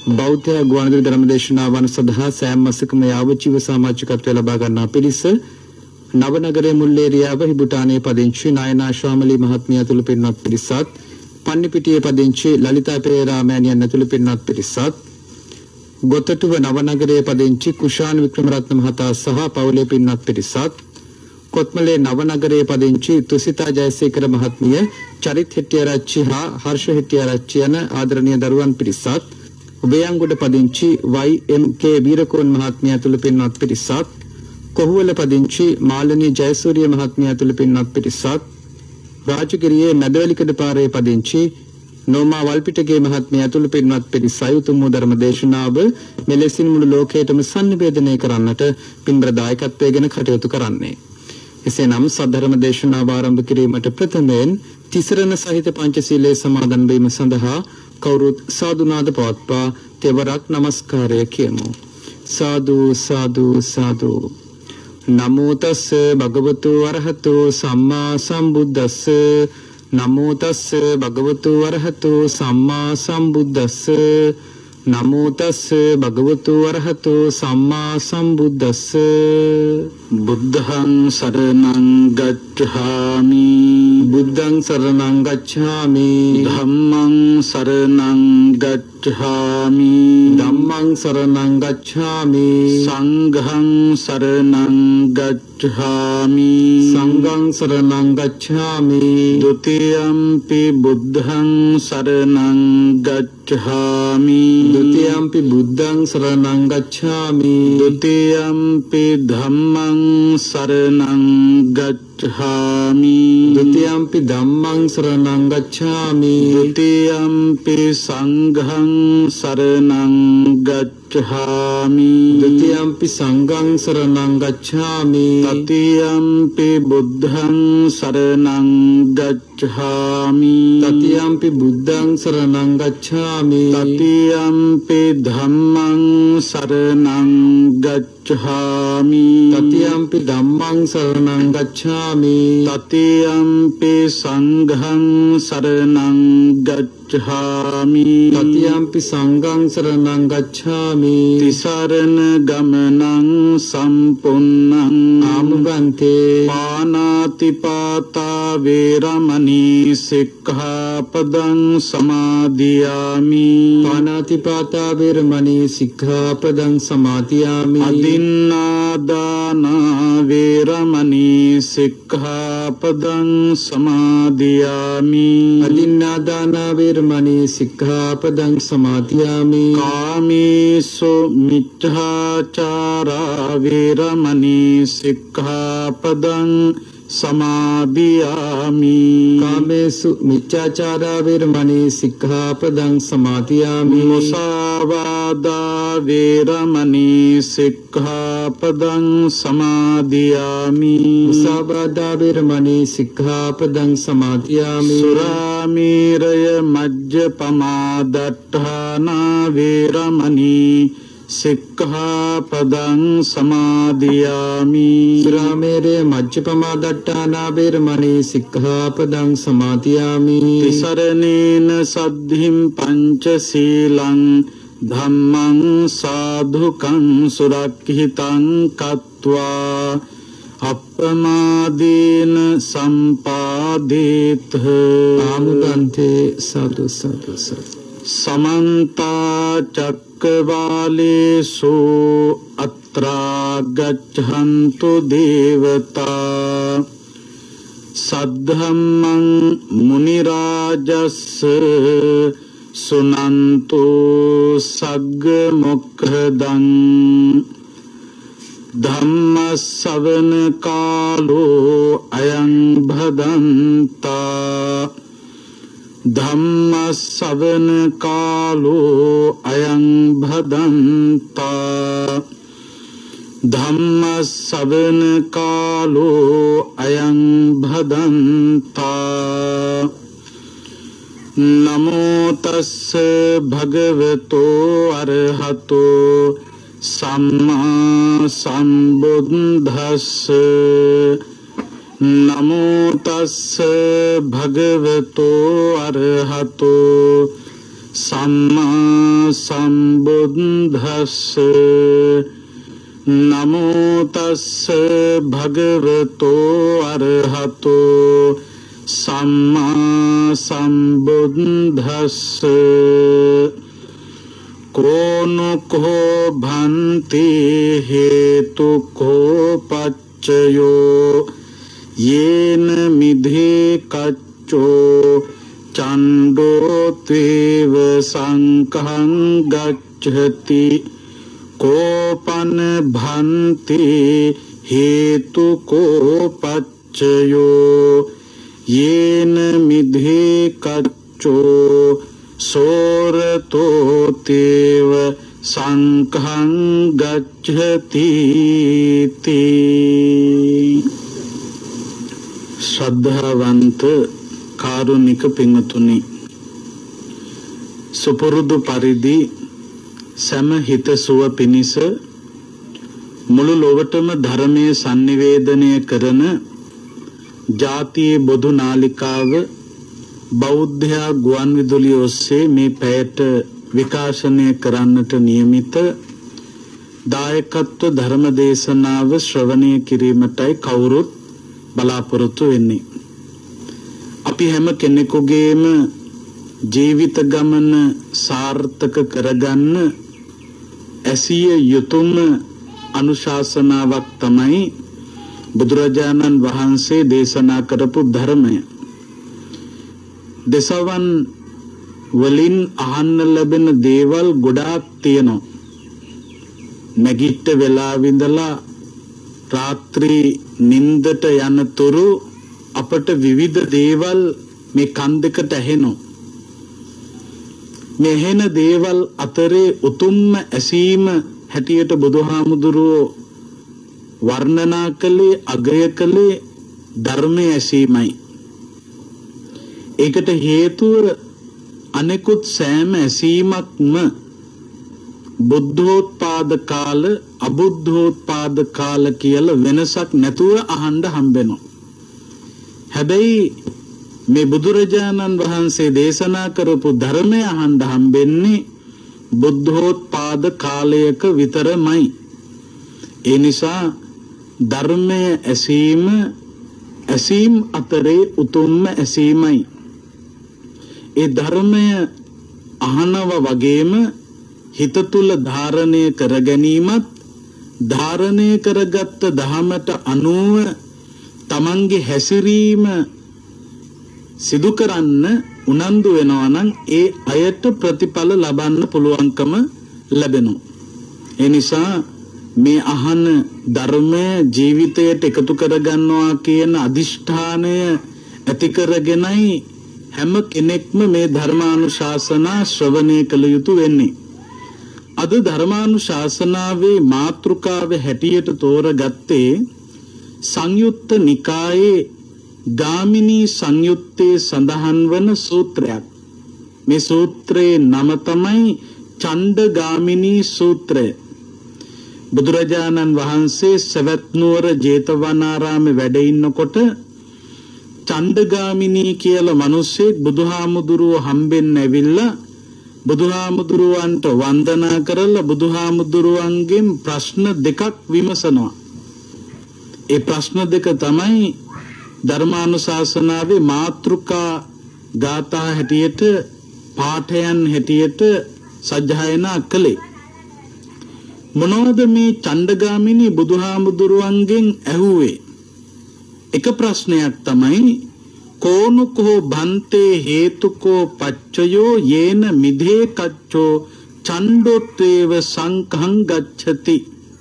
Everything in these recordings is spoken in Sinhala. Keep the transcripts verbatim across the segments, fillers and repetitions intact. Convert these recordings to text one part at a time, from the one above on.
බෞද්ධ ගුවන්විදුලි ධර්මදේශනාවන් සඳහා සෑම මාසකම යාවචීව සමාජිකත්වය ලබා ගන්නා පිරිස නවනගරයේ මුල්ලේරියාව හිබුටානේ පදිංචි නයනා ශාමලී මහත්මිය ඇතුළු පින්වත් පිරිසත් පන්නිපිටියේ පදිංචි ලලිතා පෙරේරා මෑණියන් ඇතුළු පින්වත් පිරිසත් ගොතටුව නවනගරයේ පදිංචි කුෂාන් වික්‍රමරත්න මහතා සහ පවුලේ පින්වත් පිරිසත් කොත්මලේ නවනගරයේ පදිංචි තුසිතා ජයසේකර මහත්මිය චරිත් හෙට්ටිආරච්චි හා හර්ෂ හෙට්ටිආරච්චි යන ආදරණීය දරුවන් පිරිසත් උබයන්ගොඩ පදිංචි වයි එම් කේ වීරකෝන් මහත්මිය ඇතුළු පින්වත් පිරිසත් කොහුවල පදිංචි මාලනී ජයසූරිය මහත්මිය ඇතුළු පින්වත් පිරිසත් රාජගිරියේ මැදවැලිකඩ පාරේ පදිංචි නෝමා වල්පිටගේ මහත්මිය ඇතුළු පින්වත් පිරිසයි උතුම් ධර්ම දේශනාව මෙලෙසින් මුළු ලෝකයටම සංනිවේදනය කරන්නට පින්බර දායකත්වයෙන් කටයුතු කරන්නේ. එසේනම් සද්ධර්ම දේශනාව ආරම්භ කිරීමට ප්‍රථමයෙන් තිසරණ සහිත පංචශීලයේ සමාදන් වීම සඳහා කවුරුත් සාදුනාද පවත්වා තෙවරක් নমස්කාරය කියමු. සාදු සාදු සාදු. නමෝ තස් භගවතු අරහතෝ සම්මා සම්බුද්දස්ස. නමෝ තස් භගවතු අරහතෝ සම්මා සම්බුද්දස්ස. නමෝ තස් භගවතු අරහතෝ සම්මා සම්බුද්දස්ස. බුද්ධං සරණං ගච්ඡාමි. බුද්ධං සරණං ගච්ඡාමි. ධම්මං සරණං ගච්ඡාමි. ධම්මං සරණං ගච්ඡාමි. සංඝං සරණං ගච්ඡාමි. සංඝං සරණං ගච්ඡාමි. ဒ ුතියම්පි බුද්ධං සරණං ගච්ඡාමි. ဒ ුතියම්පි බුද්ධං සරණං ගච්ඡාමි. ဒ ුතියම්පි ධම්මං සරණං ගච්ඡාමි. ဒ ුතියම්පි ධම්මං සරණං ගච්ඡාමි. ဒ ුතියම්පි සංඝං සරණං ගච්ඡාමි. ဒ ුතියම්පි සංඝං සරණං ගච්ඡාමි. තතියම්පි බුද්ධං සරණං ගච්ඡාමි. තතියම්පි බුද්ධං සරණං ගච්ඡාමි. තතියම්පි ධම්මං සරණං ගච්ඡාමි. තතියම්පි ධම්මං සරණං ගච්ඡාමි. තතියම්පි සංඝං සරණං ගච්ඡාමි. තතියම්පි සංඝං සරණං ගච්ඡාමි. තිසරණ ගමනං සම්පුන්නං ආමුගන්තේ පානාතිපාතා වේරමණී සික්ඛාපදං සමාදියාමි. පානාතිපාතා වේරමණී සික්ඛාපදං සමාදියාමි. අදින්නාදාන වේරමණී සික්ඛාපදං සමාදියාමි. අදින්නාදාන වේරමණී සික්ඛාපදං සමාදියාමි. කාමේසු මිච්ඡාචාරා වේරමණී සික්ඛාපදං සමාදියාමි. කාමේසු මිච්ඡාචාරා වේරමණී සික්ඛාපදං සමාදියාමි. මුසාවාදා වේරමණී සික්ඛාපදං සමාදියාමි. මුසාවාදා වේරමණී සික්ඛාපදං සමාදියාමි. සුරාමේරය මජ්ජපමා දට්ඨානා වේරමණී සික්ඛාපදං සමාදියාමි. සුරාමේරය මජ්ජපමා දට්ඨානා වේරමණී සික්ඛාපදං සමාදියාමි. තිසරණේන සද්ධින් පංචශීලං ධම්මං සාධුකං සුරක්ඛිතං කତ୍වා අප්පමාදීන සම්පාදේත. ආමුගන්තේ සතු සතු සතු. සමන්ත චක්කවාලේසු අත්‍රා ගච්ඡන්තු දේවතා සද්ධම්මං මුනි රාජස්ස සුනන්තු සග්ග මොක්ඛදං. ධම්ම ශ්‍රවණ කාලෝ අයං භදන්තා. ධම්ම ශ්‍රවණ කාලෝ අයං භදන්තා. ධම්ම ශ්‍රවණ කාලෝ අයං භදන්තා. නමෝ තස්ස භගවතෝ අරහතෝ සම්මා සම්බුද්දස්ස. නමෝ තස්ස භගවතෝ අරහතෝ සම්මා සම්බුද්දස්ස නමෝ තස්ස භගවතෝ අරහතෝ සම්මා සම්බුද්දස්ස කෝනකෝ භන්ති හේතුකෝ පච්චයෝ යේන මිධේ කච්චෝ චණ්ඩෝ ත්වේව සංඛං ගච්ඡති කෝපන භන්ති හේතුකෝ පච්චයෝ යේන මිධේ කච්චෝ සෝරතෝ තේව සංඛං ගච්ඡති තී. ශ්‍රද්ධාවන්ත කාරුණික පින්වතුනි, සුපුරුදු පරිදි සෑම හිතසුව පිණිස මුළු ලොවටම ධර්මයේ sannivedanaya කරන ජාතියේ බොදු නාලිකාව බෞද්ධයා ගුවන් විදුලිය ඔස්සේ මේ පැයට විකාශනය කරන්නට නියමිත දායකත්ව ධර්ම දේශනාව ශ්‍රවණය කිරීමටයි කවුරුත් බලාපොරොත්තු වෙන්නේ. අපි හැම කෙනෙකුගේම ජීවිත ගමන සාර්ථක කරගන්න ඇසිය යුතුම අනුශාසනාවක් තමයි බුදුරජාණන් වහන්සේ දේශනා කරපු ධර්මය. දසවන් වලින් අහන්න ලැබෙන දේවල් ගොඩාක් තියෙනවා. නැගිට වෙලාව ඉඳලා රාත්‍රී නින්දට යනතුරු අපට විවිධ දේවල් මේ කන් දෙකට ඇහෙනවා. මේ ඇහෙන දේවල් අතරේ උතුම්ම ඇසීම හැටියට බුදුහාමුදුරුවෝ වර්ණනා කළේ අගය කළේ ධර්මයේ ඇසීමයි. ඒකට හේතුව අනෙකුත් සෑම ඇසීමක්ම බුද්ධෝත්පාද කාල අබුද්ධෝත්පාද කාල කියලා වෙනසක් නැතුව අහන්න හම්බෙනවා. හැබැයි මේ බුදුරජාණන් වහන්සේ දේශනා කරපු ධර්මය අහන්න හම්බෙන්නේ බුද්ධෝත්පාද කාලයක විතරමයි. ඒ නිසා ධර්මය ඇසීම ඇසීම් අතරේ උතුම්ම ඇසීමයි. ඒ ධර්මය අහනව වගේම හිත තුල ධාරණය කර ගැනීමත් ධාරණය කරගත් ධහමට අනුව තමන්ගේ හැසිරීම සිදු කරන්න උනන්දු වෙනවා නම් ඒ අයට ප්‍රතිඵල ලබන්න පුළුවන්කම ලැබෙනවා. ඒ නිසා මේ අහන ධර්මය ජීවිතයට එකතු කරගන්නවා කියන අදිෂ්ඨානය ඇති කරගෙනයි හැම කෙනෙක්ම මේ ධර්මානුශාසනා ශ්‍රවණය කළ යුතු වෙන්නේ. අද ධර්මානුශාසනාවේ මාතෘකාව හැටියට තෝරගත්තේ සංයුත්ත නිකායේ ගාමිනී සංයුත්තේ සඳහන් වන සූත්‍රයක්. මේ සූත්‍රයේ නම තමයි චණ්ඩගාමිනී සූත්‍රය. බුදුරජාණන් වහන්සේ සවැත් නුවර ජේතවනාරාමේ වැඩ ඉන්නකොට චණ්ඩගාමිනී කියලා මිනිස්සෙක් බුදුහාමුදුරුව හම්බෙන්න ඇවිල්ලා බුදුහාමුදුරුවන්ට වන්දනා කරලා බුදුහාමුදුරුවන්ගෙන් ප්‍රශ්න දෙකක් විමසනවා. ඒ ප්‍රශ්න දෙක තමයි ධර්මානුශාසනාවේ මාතෘකා ගාථා හැටියට පාඨයන් හැටියට සජ්ජායනා කළේ. මොනවද මේ චණ්ඩගාමිනී බුදුහාමුදුරුවන්ගෙන් ඇහුවේ? එක ප්‍රශ්නයක් තමයි කෝනුකෝ භන්තේ හේතුකෝ පච්චයෝ යේන මිධේ කච්චෝ චණ්ඩොත්තේව සංඛං ගච්ඡති.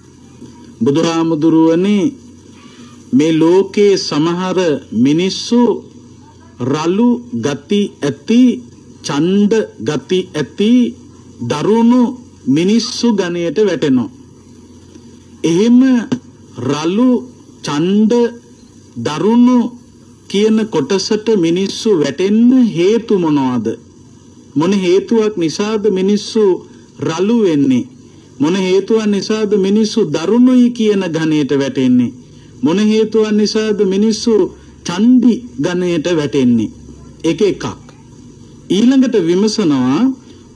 බුදුහාමුදුරුවනේ මේ ලෝකේ සමහර මිනිස්සු රළු ගති ඇති ඡණ්ඩ ගති ඇති දරුණු මිනිස්සු ගණයට වැටෙනවා. එහෙම රළු ඡණ්ඩ දරුණු කියන කොටසට මිනිස්සු වැටෙන්න හේතු මොනවාද? මොන හේතුවක් නිසාද මිනිස්සු රළු වෙන්නේ? මොන හේතුවක් නිසාද මිනිස්සු දරුණුයි කියන ගණයට වැටෙන්නේ? මොන හේතුවක් නිසාද මිනිස්සු චණ්ඩි ගණයට වැටෙන්නේ? එක එකක්. ඊළඟට විමසනවා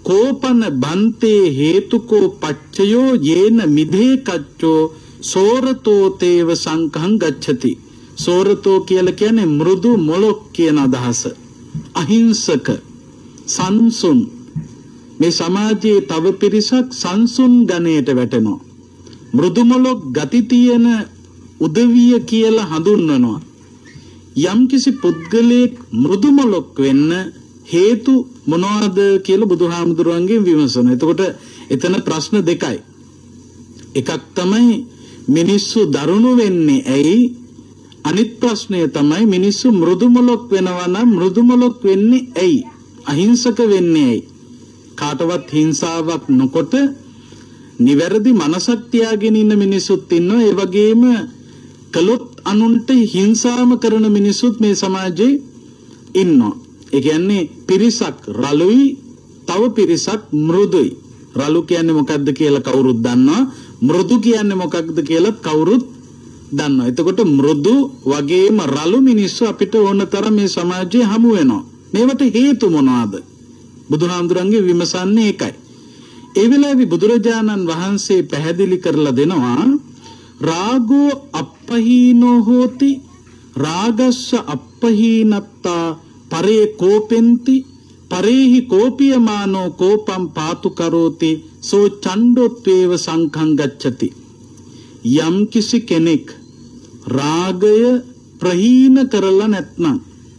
කෝපන බන්තේ හේතුකෝ පච්චයෝ යේන මිදේ කච්චෝ සෝරතෝ තේව සංඛං ගච්ඡති. සෝරතෝ කියලා කියන්නේ මෘදු මොලොක් කියන අදහස. අහිංසක සංසුන්. මේ සමාජයේ තව පිරිසක් සංසුන් ගණයට වැටෙනවා. මෘදු මොලොක් ගති තියෙන උදවිය කියලා හඳුන්වනවා. යම්කිසි පුද්ගලයෙක් මෘදු මොලොක් වෙන්න හේතු මොනවාද කියලා බුදුහාමුදුරුවන්ගෙන් විමසනවා. එතකොට එතන ප්‍රශ්න දෙකයි. එකක් තමයි මිනිස්සු දරුණු වෙන්නේ ඇයි? අනිත් ප්‍රශ්නය තමයි මිනිස්සු මෘදු මොලොක් වෙනවා නම් මෘදු මොලොක් වෙන්නේ ඇයි? අහිංසක වෙන්නේ ඇයි? කාටවත් හිංසාවක් නොකොට නිවැරදි මනසක් තියාගෙන ඉන්න මිනිස්සුත් ඉන්නවා. ඒ වගේම කළොත් අනුන්ට හිංසාම කරන මිනිස්සුත් මේ සමාජයේ ඉන්නවා. ඒ කියන්නේ පිරිසක් රළුයි, තව පිරිසක් මෘදුයි. රළු කියන්නේ මොකක්ද කියලා කවුරුත් දන්නවා. මෘදු කියන්නේ මොකක්ද කියලා කවුරුත් දන්නවා. එතකොට මෘදු වගේම රළු මිනිස්සු අපිට ඕන තරම් මේ සමාජයේ හමු වෙනවා. මේවට හේතු මොනවාද? බුදුහාමුදුරන්ගේ විමසන්නේ ඒකයි. ඒ වෙලාවේ බුදුරජාණන් වහන්සේ පැහැදිලි කරලා දෙනවා රාගෝ අප්පහීනෝ හෝති රාගස්ස අප්පහීනත්තා පරේ කෝපෙන්ති පරේහි කෝපියමානෝ කෝපම් පාතු කරෝති සෝ චණ්ඩොත්වේව සංඛං ගච්ඡති. යම් කිසි කෙනෙක් රාගය ප්‍රහීන කරලා නැත්නම්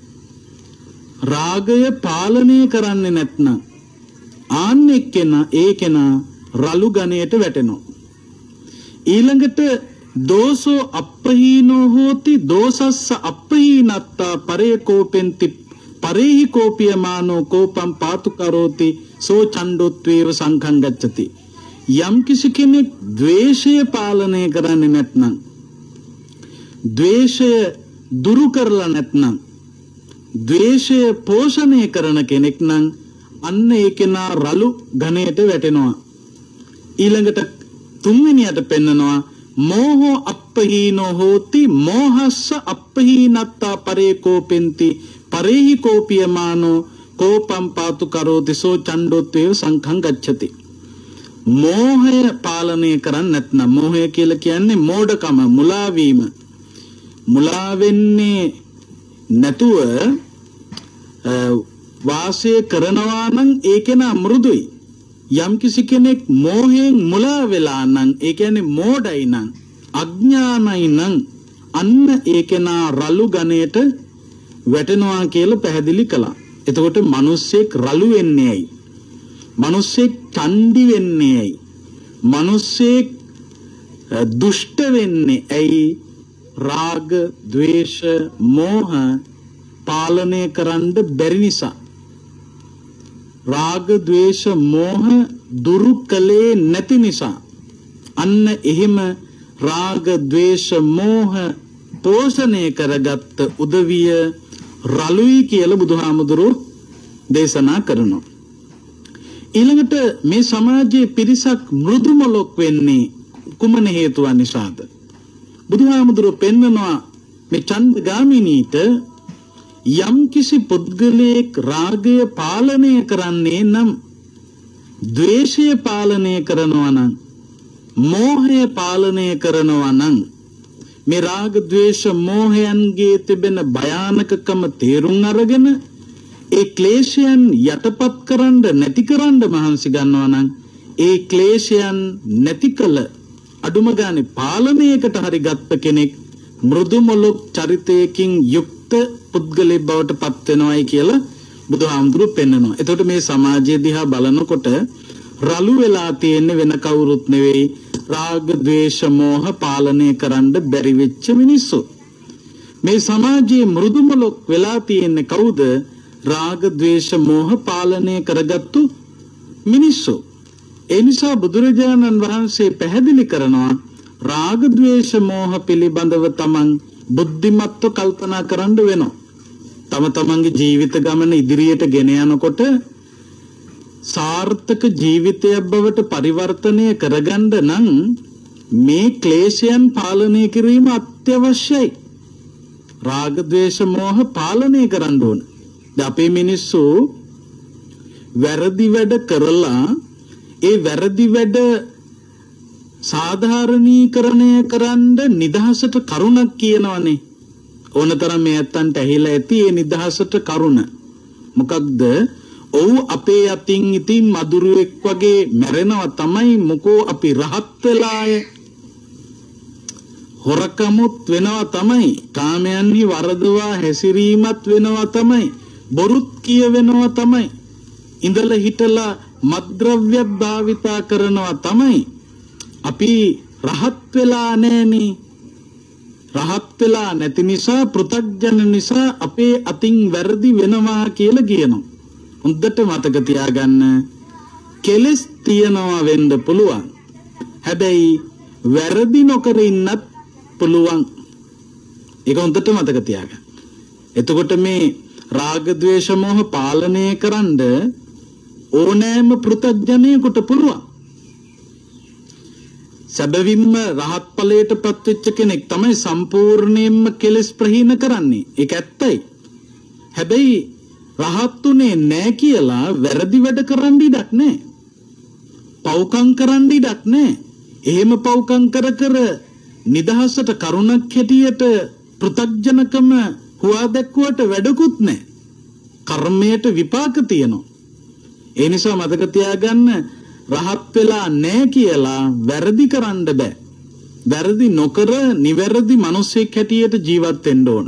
රාගය පාලනය කරන්නේ නැත්නම් ආන්න එක්කෙනා ඒ කෙනා රළු ගණයට වැටෙනවා. ඊළඟට දෝසෝ අප්පහීනෝ හෝති දෝසස්ස අප්පහීනත්තා පරේ කෝපෙන්ති පරේහි කෝපියමානෝ කෝපම් පාතු කරෝති සෝ චණ්ඩොත්වේව සංඛං ගච්ඡති. යම් කිසි කෙනෙක් ද්වේෂය පාලනය කරන්නේ නැත්නම් ද්වේෂය දුරු කරලා නැත්නම් ද්වේෂය පෝෂණය කරන කෙනෙක් නම් අන්න ඒ කෙනා රළු ඝණයට වැටෙනවා. ඊළඟට තුන්වෙනියට පෙන්නනවා මෝහෝ අප්පහීනෝ හෝති මෝහස්ස අප්පහීනත්තා පරේ කෝපෙන්ති පරේහි කෝපියමානෝ කෝපම් පාතු කරෝති සෝ චණ්ඩොත්වේව සංඛං ගච්ඡති. මෝහය පාලනය කරන්නේ නැත්නම් මෝහය කියලා කියන්නේ මෝඩකම, මුලා වීම. මුලා වෙන්නේ නැතුව වාසය කරනවා නම් ඒ කෙනා මෘදුයි. යම් කිසි කෙනෙක් මෝහයෙන් මුලා වෙලා නම් ඒ කියන්නේ මෝඩයි නම් අඥානයි නම් අන්න ඒ කෙනා රළු ගණයට වැටෙනවා කියලා පැහැදිලි කළා. එතකොට මිනිස්සෙක් රළු වෙන්නේ ඇයි? මිනිස්සෙක් චණ්ඩි වෙන්නේ ඇයි? මිනිස්සෙක් දුෂ්ට වෙන්නේ ඇයි? රාග, ද්වේෂ, මෝහ පාලනය කරන්න බැරි නිසා. රාග, ද්වේෂ, මෝහ දුරු කලේ නැති නිසා. අන්න එහෙම රාග, ද්වේෂ, මෝහ පෝෂණය කරගත්ත උදවිය රළුයි කියලා බුදුහාමුදුරුවෝ දේශනා කරනවා. ඊළඟට මේ සමාජයේ පිරිසක් මෘදු මොලොක් වෙන්නේ කුමන හේතුවක් නිසාද? බුදුහාමුදුරුවෝ පෙන්වනවා මේ ඡන්දගාමිනීට යම් කිසි පුද්ගලයෙක් රාගය පාලනය කරන්නේ නම් ද්වේෂය පාලනය කරනවා නම් මෝහය පාලනය කරනවා නම් මේ රාග ද්වේෂ මෝහයන්ගේ තිබෙන භයානකකම තේරුම් අරගෙන ඒ ක්ලේශයන් යටපත් කරන්න නැති කරන්න මහන්සි ගන්නවා නම් ඒ ක්ලේශයන් නැති කළ අඩුම ගානේ පාලනයකට හරි ගත්ත කෙනෙක් මෘදු මොලොක් චරිතයකින් යුක්ත පුද්ගලෙක් බවට පත් වෙනවායි කියලා බුදුහාමුදුරුවෝ පෙන්නනවා. එතකොට මේ සමාජය දිහා බලනකොට රළු වෙලා තියෙන්නේ වෙන කවුරුත් නෙවෙයි රාග ද්වේෂ මෝහ පාලනය කරන්න බැරි වෙච්ච මිනිස්සු. මේ සමාජයේ මෘදු මොලොක් වෙලා තියෙන්නේ කවුද? රාග ද්වේෂ මෝහ පාලනය කරගත්තු මිනිස්සු. ඒ නිසා බුදුරජාණන් වහන්සේ පැහැදිලි කරනවා රාග ද්වේෂ මෝහ පිළිබඳව තමන් බුද්ධිමත්ව කල්පනා කරන්න වෙනවා. තම තමන්ගේ ජීවිත ගමන ඉදිරියට ගෙන යනකොට සාර්ථක ජීවිතයක් බවට පරිවර්තනය කරගන්න නම් මේ ක්ලේශයන් පාලනය කිරීම අත්‍යවශ්‍යයි. රාග ද්වේෂ මෝහ පාලනය කරන්න ඕන. දැන් අපේ මිනිස්සු වැරදි වැඩ කරලා ඒ වැරදි වැඩ සාධාරණීකරණය කරන්න නිදහසට කරුණක් කියනවනේ. ඕනතරම් මේ ඇත්තන්ට ඇහිලා ඇති ඒ නිදහසට කරුණ. මොකක්ද? ඔව් අපේ අතින් ඉතින් මදුරුවෙක් වගේ මැරෙනවා තමයි. මොකෝ අපි රහත් වෙලාය. හොරකමුත් වෙනවා තමයි. කාමයන්හි වරදවා හැසිරීමත් වෙනවා තමයි. බොරුත් කියවෙනවා තමයි. ඉඳලා හිටලා මත්ද්‍රව්‍යත් භාවිතා කරනවා තමයි. අපි රහත් වෙලා නැණි. රහත් වෙලා නැති නිසා පෘථග්ජන නිසා අපේ අතින් වැරදි වෙනවා කියලා කියනවා. හොඳට මතක තියාගන්න. කෙලස් තියනවා වෙන්න පුළුවන්. හැබැයි වැරදි නොකර ඉන්නත් පුළුවන්. ඒක හොඳට මතක තියාගන්න. එතකොට මේ රාග ද්වේෂ මොහ පාලනය කරන්න ඕනෑම පෘථග්ජනයෙකුට පුළුවන්. සැබවින්ම රහත් ඵලයට පත්වෙච්ච කෙනෙක් තමයි සම්පූර්ණයෙන්ම කෙලස් ප්‍රහීන කරන්නේ. ඒක ඇත්තයි. හැබැයි රහත්ුනේ නැහැ කියලා වැරදි වැඩ කරන්න ඉඩක් නැහැ. පව්කම් කරන්න ඉඩක් නැහැ. එහෙම පව්කම් කර කර නිදහසට කරුණක් හැටියට පෘථග්ජනකම හුවා දැක්ුවට වැඩකුත් නැහැ. කර්මයට විපාක තියෙනවා. ඒ නිසා මතක තියාගන්න රහත් වෙලා නැහැ කියලා වැරදි කරන්න බෑ. වැරදි නොකර නිවැරදි මිනිසෙක් හැටියට ජීවත් වෙන්න ඕන.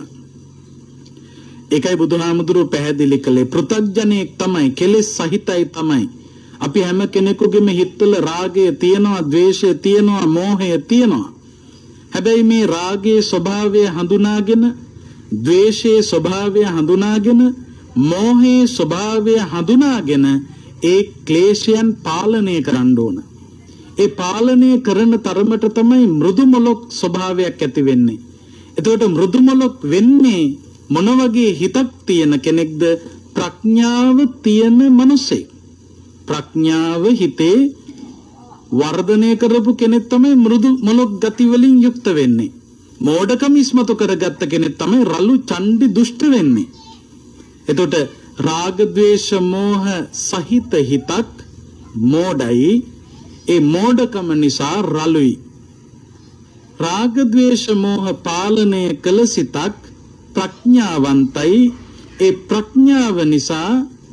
ඒකයි බුදුහාමුදුරුවෝ පැහැදිලි කළේ. පෘථග්ජනෙක් තමයි, කෙලෙස් සහිතයි තමයි. අපි හැම කෙනෙකුගේම හිතවල රාගය තියෙනවා, ද්වේෂය තියෙනවා, මෝහය තියෙනවා. හැබැයි මේ රාගයේ ස්වභාවය හඳුනාගෙන, ද්වේෂයේ ස්වභාවය හඳුනාගෙන, මෝහයේ ස්වභාවය හඳුනාගෙන ඒ ක්ලේශයන් පාලනය කරන්න ඕන. ඒ පාලනය කරන තරමට තමයි මෘදු මොලොක් ස්වභාවයක් ඇති වෙන්නේ. එතකොට මෘදු මොලොක් වෙන්නේ මොන වගේ හිතක් තියෙන කෙනෙක්ද? ප්‍රඥාව තියෙන මිනිසෙක්. ප්‍රඥාව හිතේ වර්ධනය කරපු කෙනෙක් තමයි මෘදු මොලොක් ගති වලින් යුක්ත වෙන්නේ. මෝඩකම ඉස්මතු කරගත්ත කෙනෙක් තමයි රළු චණ්ඩි දුෂ්ට වෙන්නේ. එතකොට රාග ද්වේෂ මෝහ සහිත හිතක් මෝඩයි. ඒ මෝඩකම නිසා රළුයි. රාග ද්වේෂ මෝහ පාලනය කළ සිතක් ප්‍රඥාවන්තයි. ඒ ප්‍රඥාව නිසා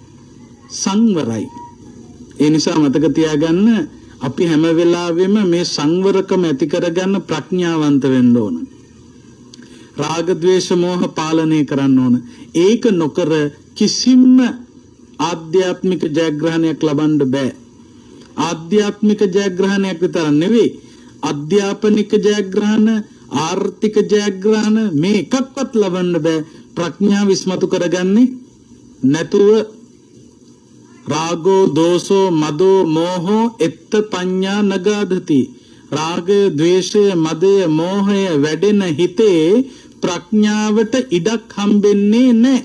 සංවරයි. ඒ නිසා මතක තියාගන්න අපි හැම වෙලාවෙම මේ සංවරකම ඇති කරගන්න ප්‍රඥාවන්ත වෙන්න ඕන. රාග ද්වේෂ මෝහ පාලනය කරන්න ඕන. ඒක නොකර කිසිම ආධ්‍යාත්මික ජයග්‍රහණයක් ලබන්න බෑ. ආධ්‍යාත්මික ජයග්‍රහණයක් විතර නෙවෙයි, අධ්‍යාපනික ජයග්‍රහණ, ආර්ථික ජයග්‍රහණ මේ එකක්වත් ලබන්න බෑ ප්‍රඥාව ඉස්මතු කරගන්නේ නැතුව. රාගෝ දෝසෝ මදෝ මෝහෝ එත්ත පඤ්ඤා නගාධති. රාගය, ද්වේෂය, මදය, මෝහය වැඩෙන හිතේ ප්‍රඥාවට ඉඩක් හම්බෙන්නේ නැහැ.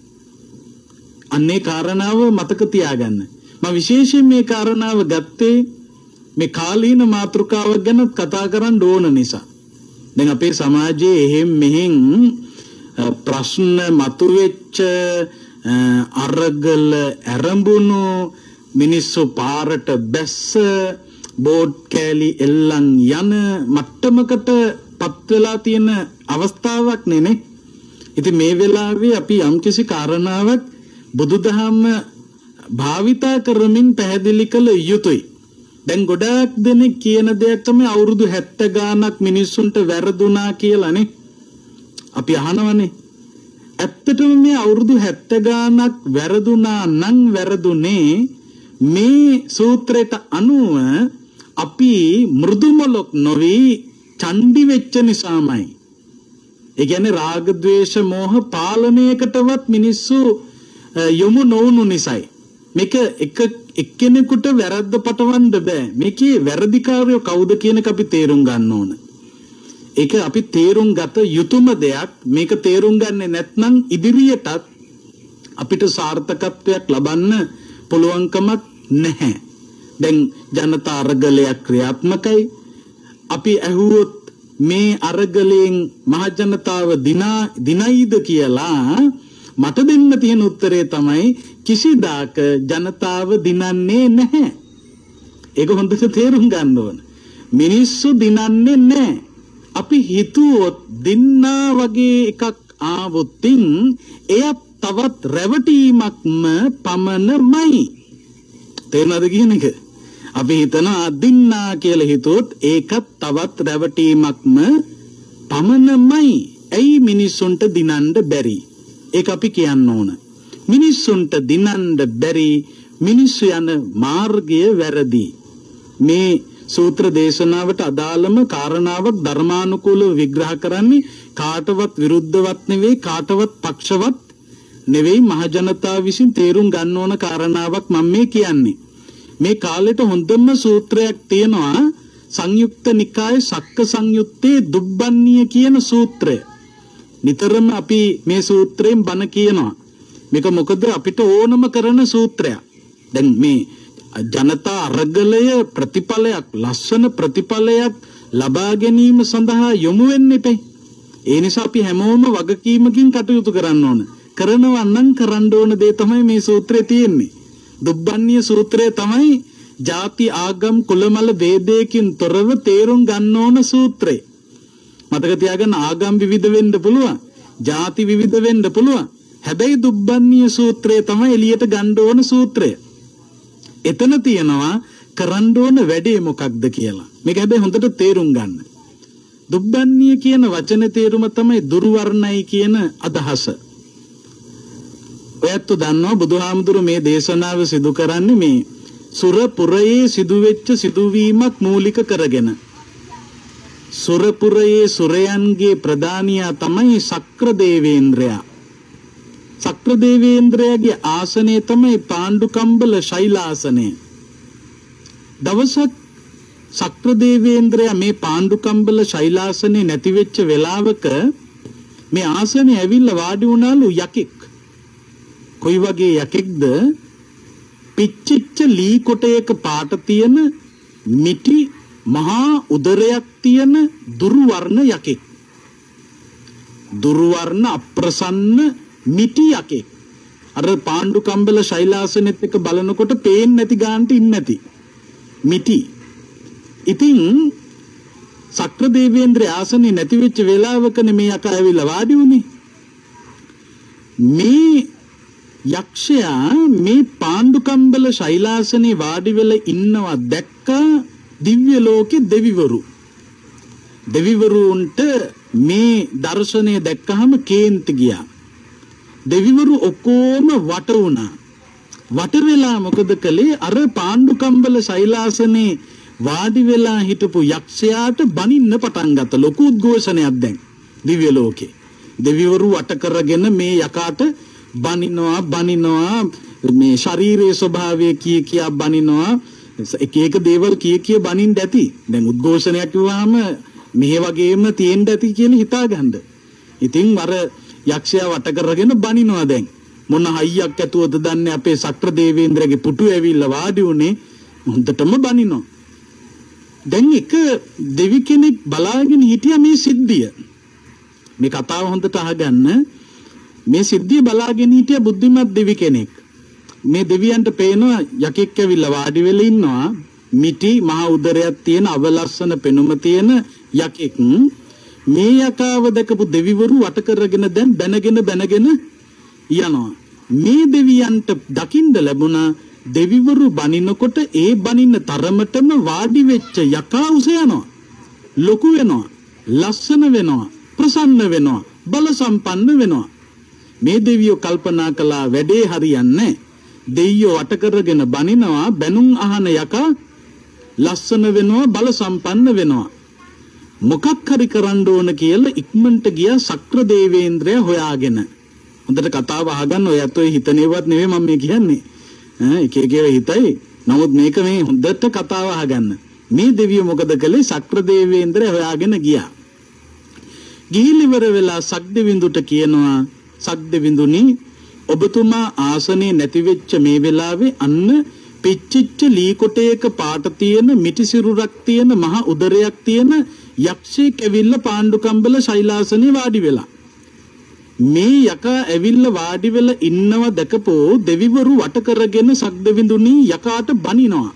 අන්නේ කාරණාව මතක තියාගන්න. මම විශේෂයෙන් මේ කාරණාව ගත්තේ මේ කාලීන මාතෘකාවක් ගැන කතා කරන්න ඕන නිසා. දැන් අපේ සමාජයේ එහෙම් මෙහෙම් ප්‍රශ්න මතුවෙච්ච, අරගල ඇරඹුණු, මිනිස්සු පාරට බැස්ස, බෝඩ් කෑලි එල්ලන් යන මට්ටමකට පත් වෙලා තියෙන අවස්ථාවක් නෙනේ. ඉතින් මේ වෙලාවේ අපි යම්කිසි කාරණාවක් බුදුදහම භාවිතා කරමින් පැහැදිලි කළ යුතුයි. දැන් ගොඩාක් දෙනෙක් කියන දෙයක් තමයි අවුරුදු හැත්තෑ ගානක් මිනිස්සුන්ට වැරදුනා කියලානේ. අපි අහනවනේ. ඇත්තටම මේ අවුරුදු හැත්තෑ ගානක් වැරදුනා නම් වැරදුනේ මේ සූත්‍රයට අනුව අපි මෘදු මොලොක් නොවි චණ්ඩි වෙච්ච නිසාමයි. ඒ කියන්නේ රාග ද්වේෂ මෝහ පාලනයකටවත් මිනිස්සු යොමු නොවුණු නිසායි. මේක එක එක්කෙනෙකුට වැරද්ද පටවන්න බෑ. මේකේ වැරදිකාරයෝ කවුද කියන එක අපි තේරුම් ගන්න ඕන. ඒක අපි තේරුම් ගත යුතුම දෙයක්. මේක තේරුම් ගන්නේ නැත්නම් ඉදිරියටත් අපිට සාර්ථකත්වයක් ලබන්න පුළුවන්කමක් නැහැ. දැන් ජනතා අරගලයක් ක්‍රියාත්මකයි. අපි ඇහුවොත් මේ අරගලයෙන් මහ ජනතාව දිනා දිනයිද කියලා මට දෙන්න තියෙන උත්තරේ තමයි කිසිදාක ජනතාව දිනන්නේ නැහැ. ඒක හොඳට තේරුම් ගන්න ඕන. මිනිස්සු දිනන්නේ නැහැ. අපි හිතුවොත් දින්නා වගේ එකක් ආවොත්ින් එය තවත් රැවටීමක්ම පමණමයි. තේරුණාද කියන එක? අපි හිතනවා දින්නා කියලා හිතුවොත් ඒකත් තවත් රැවටීමක්ම පමණමයි. ඇයි මිනිස්සුන්ට දිනන්න බැරි? ඒක අපි කියන්න ඕන. මිනිස්සුන්ට දිනන්න බැරි මිනිස්සු යන මාර්ගය වැරදි. මේ සූත්‍ර දේශනාවට අදාළම කාරණාවක් ධර්මානුකූලව විග්‍රහ කරන්නේ කාටවත් විරුද්ධවත් නෙවෙයි, කාටවත් පක්ෂවත් නෙවෙයි, මහ ජනතාව විසින් තේරුම් ගන්න ඕන කාරණාවක් මම මේ කියන්නේ. මේ කාලෙට හොඳම සූත්‍රයක් තියෙනවා සංයුක්ත නිකායේ සක්ක සංයුත්තේ දුබ්බන්නිය කියන සූත්‍රය. නිතරම අපි මේ සූත්‍රයෙන් බණ කියනවා. මේක මොකද අපිට ඕනම කරන සූත්‍රයක්. දැන් මේ ජනතා අරගලය ප්‍රතිඵලයක්, ලස්සන ප්‍රතිඵලයක් ලබා ගැනීම සඳහා යොමු වෙන්න එපේ. ඒ නිසා අපි හැමෝම වගකීමකින් කටයුතු කරන්න ඕන. කරනවා නම් කරන්න ඕන දේ තමයි මේ සූත්‍රයේ තියෙන්නේ. දුබ්බන්නිය සූත්‍රය තමයි ಜಾති ආගම් කුලමල ભેදයකින් තොරව තේරුම් ගන්න ඕන සූත්‍රය. මතක තියාගන්න, ආගම් විවිධ වෙන්න පුළුවන්, ಜಾති විවිධ වෙන්න පුළුවන්. හැබැයි දුබ්බන්නිය සූත්‍රය තමයි එළියට ගන්න ඕන සූත්‍රය. එතන තියෙනවා කරන්න ඕන වැඩේ මොකක්ද කියලා. මේක හැබැයි හොඳට තේරුම් ගන්න. දුබ්බන්නිය කියන වචන තේරුම තමයි දුර්වර්ණයි කියන අදහස. ඔයත් දන්නවා බුදුහාමුදුරු මේ දේශනාව සිදු කරන්නේ මේ සුරපුරයේ සිදුවෙච්ච සිදුවීමක් මූලික කරගෙන. සුරපුරයේ සුරයන්ගේ ප්‍රධානියා තමයි ශක්‍ර දේවේන්ද්‍රයා. ශක්‍ර දේවේන්ද්‍රයාගේ ආසනය තමයි පාණ්ඩුකම්බල ශෛලාසනය. දවසක් ශක්‍ර දේවේන්ද්‍රයා මේ පාණ්ඩුකම්බල ශෛලාසනේ නැති වෙච්ච වෙලාවක මේ ආසනේ ඇවිල්ලා වාඩි වුණාලු යකෙක්. කොයි වගේ යකෙක්ද? පිච්චිච්ච ලී කොටයක පාට තියෙන මිටි මහා උදරයක් තියෙන දුර්වර්ණ යකෙක්. දුර්වර්ණ අප්‍රසන්න මිටි යකෙක්. අර පාණ්ඩුකම්බල ශෛලාසනෙත් එක බලනකොට පේන්නේ නැති ගානට ඉන්නේ නැති මිටි. ඉතින් ශක්‍ර දේවේන්ද්‍ර ආසනේ නැති වෙච්ච වෙලාවකනේ මේ යකා ඇවිල්ලා වාඩි වුණේ. මේ යක්ෂයා මේ පාණ්ඩුකම්බල ශෛලාසනේ වාඩි වෙලා ඉන්නවා දැක්කා දිව්‍ය ලෝකේ දෙවිවරු. දෙවිවරුන්ට මේ දර්ශනය දැක්කහම කේන්ති ගියා. දෙවිවරු ඔක්කොම වට වුණා. වට වෙලා මොකද කළේ? අර පාණ්ඩුකම්බල ශෛලාසනේ වාඩි වෙලා හිටපු යක්ෂයාට බනින්න පටන් ගත්තා. ලොකු උද්ඝෝෂණයක් දැන් දිව්‍ය ලෝකේ. දෙවිවරු වට කරගෙන මේ යකාට බනිනවා බනිනවා මේ ශරීරයේ ස්වභාවය කී කියා බනිනවා. එක එක දේවල් කී කිය බනින්න ඇති. දැන් උද්ඝෝෂණයක් කිව්වහම මෙහෙ වගේම තියෙන්න ඇති කියලා හිතා ගන්න. ඉතින් අර යක්ෂයා වට කරගෙන බනිනවා. දැන් මොන හයියක් ඇතුවද දන්නේ අපේ ශක්‍ර දේවේන්ද්‍රගේ පුටු ඇවිල්ලා වාඩි උනේ හොඳටම බනිනවා. දැන් එක දෙවි කෙනෙක් බලාගෙන හිටියා මේ සිද්ධිය. මේ කතාව හොඳට අහගන්න. මේ සිද්ධිය බලාගෙන හිටියා බුද්ධිමත් දෙවි කෙනෙක්. මේ දෙවියන්ට පේනවා යකෙක් ඇවිල්ලා වාඩි වෙලා ඉන්නවා. මිටි මහ උදරයක් තියෙන අවලස්සන පෙනුම තියෙන යකෙක්. මේ යකාව දැකපු දෙවිවරු වට කරගෙන දැන් බැනගෙන බැනගෙන යනවා. මේ දෙවියන්ට දකින්න ලැබුණා දෙවිවරු බනිනකොට ඒ බනින තරමටම වාඩි වෙච්ච යකා උස යනවා. ලොකු වෙනවා, ලස්සන වෙනවා, ප්‍රසන්න වෙනවා, බල සම්පන්න වෙනවා. මේ දෙවියෝ කල්පනා කළා වැඩේ හරියන්නේ. දෙවියෝ වට කරගෙන බනිනවා, බැනුම් අහන යකා ලස්සන වෙනවා, බල සම්පන්න වෙනවා. මොකක් හරි කරන්න ඕන කියලා ඉක්මනට ගියා ශක්‍ර දේවේන්ද්‍රයා හොයාගෙන. හොඳට කතාව අහගන්න. ඔයත් ඔය හිතනේවත් නෙවෙයි මම මේ කියන්නේ. ඈ එක එක ඒවා හිතයි. නමුත් මේක මේ හොඳට කතාව අහගන්න. මේ දෙවියෝ මොකද කළේ? ශක්‍ර දේවේන්ද්‍රයා හොයාගෙන ගියා. ගිහිලි ඉවර වෙලා සක්දෙවිඳුට කියනවා, සක්දෙවිඳුනි ඔබතුමා ආසනේ නැති වෙච්ච මේ වෙලාවේ අන්න පිච්චිච්ච ලී කොටයක පාට තියෙන මිටි සිරුරක් තියෙන මහ උදරයක් තියෙන යක්ෂයෙක් ඇවිල්ලා පාණ්ඩුකම්බල ශෛලාසනේ වාඩි වෙලා. මේ යකා ඇවිල්ලා වාඩි වෙලා ඉන්නව දැකපෝ දෙවිවරු වට කරගෙන සක්දෙවිඳුනි යකාට බනිනවා.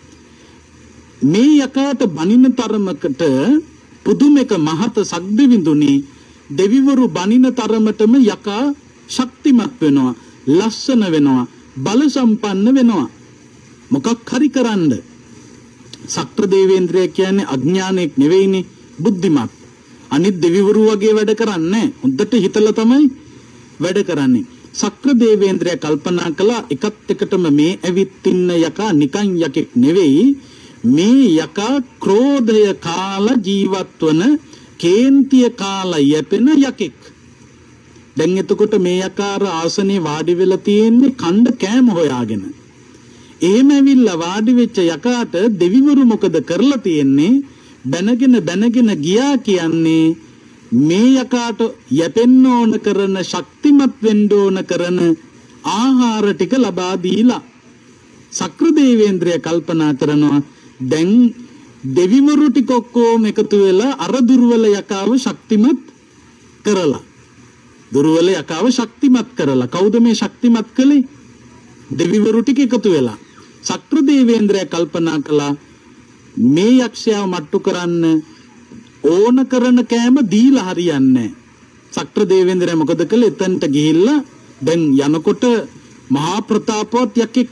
මේ යකාට බනින තරමකට පුදුමක මහත සක්දෙවිඳුනි දෙවිවරු බනින තරමටම යකා ශක්තිමත් වෙනවා, ලස්සන වෙනවා, බල සම්පන්න වෙනවා. මොකක් හරි කරන්න. සක්‍ර දේවේන්ද්‍රය කියන්නේ අඥානෙක් නෙවෙයිනේ, බුද්ධිමත්. අනිත් දෙවිවරු වගේ වැඩ කරන්නේ හොඳට හිතලා තමයි වැඩ කරන්නේ. සක්‍ර දේවේන්ද්‍රය කල්පනා කළා එකත් එකටම මේ ඇවිත් ඉන්න යකා නිකන් යකෙක් නෙවෙයි, මේ යකා ක්‍රෝධය කාලා ජීවත් වන, කේන්තිය කාලා යැපෙන යකෙක්. දැන් එතකොට මේ යකාර ආසනේ වාඩි වෙලා තියෙන්නේ කණ්ඩ කෑම හොයාගෙන. එහෙම ඇවිල්ලා වාඩි වෙච්ච යකාට දෙවිවරු මොකද කරලා තියෙන්නේ? බැනගෙන බැනගෙන ගියා කියන්නේ මේ යකාට යැපෙන්න ඕන කරන, ශක්තිමත් වෙන්න ඕන කරන ආහාර ටික ලබා දීලා. සක්‍ර දේවේන්ද්‍රය කල්පනා කරනවා දැන් දෙවිවරු ටික ඔක්කොම එකතු වෙලා අර දුර්වල යකාව ශක්තිමත් කරලා. දුර්වල යකාව ශක්තිමත් කරලා. කවුද මේ ශක්තිමත් කළේ? දෙවිවරු ටික එකතු වෙලා. සක්‍ර දේවේන්ද්‍රය කල්පනා කළා මේ යක්ෂයාව මට්ටු කරන්න ඕන කරන කෑම දීලා හරියන්නේ. සක්‍ර දේවේන්ද්‍රය මොකද කළේ? එතනට ගිහිල්ලා දැන් යනකොට මහා ප්‍රතාපවත් යකෙක්.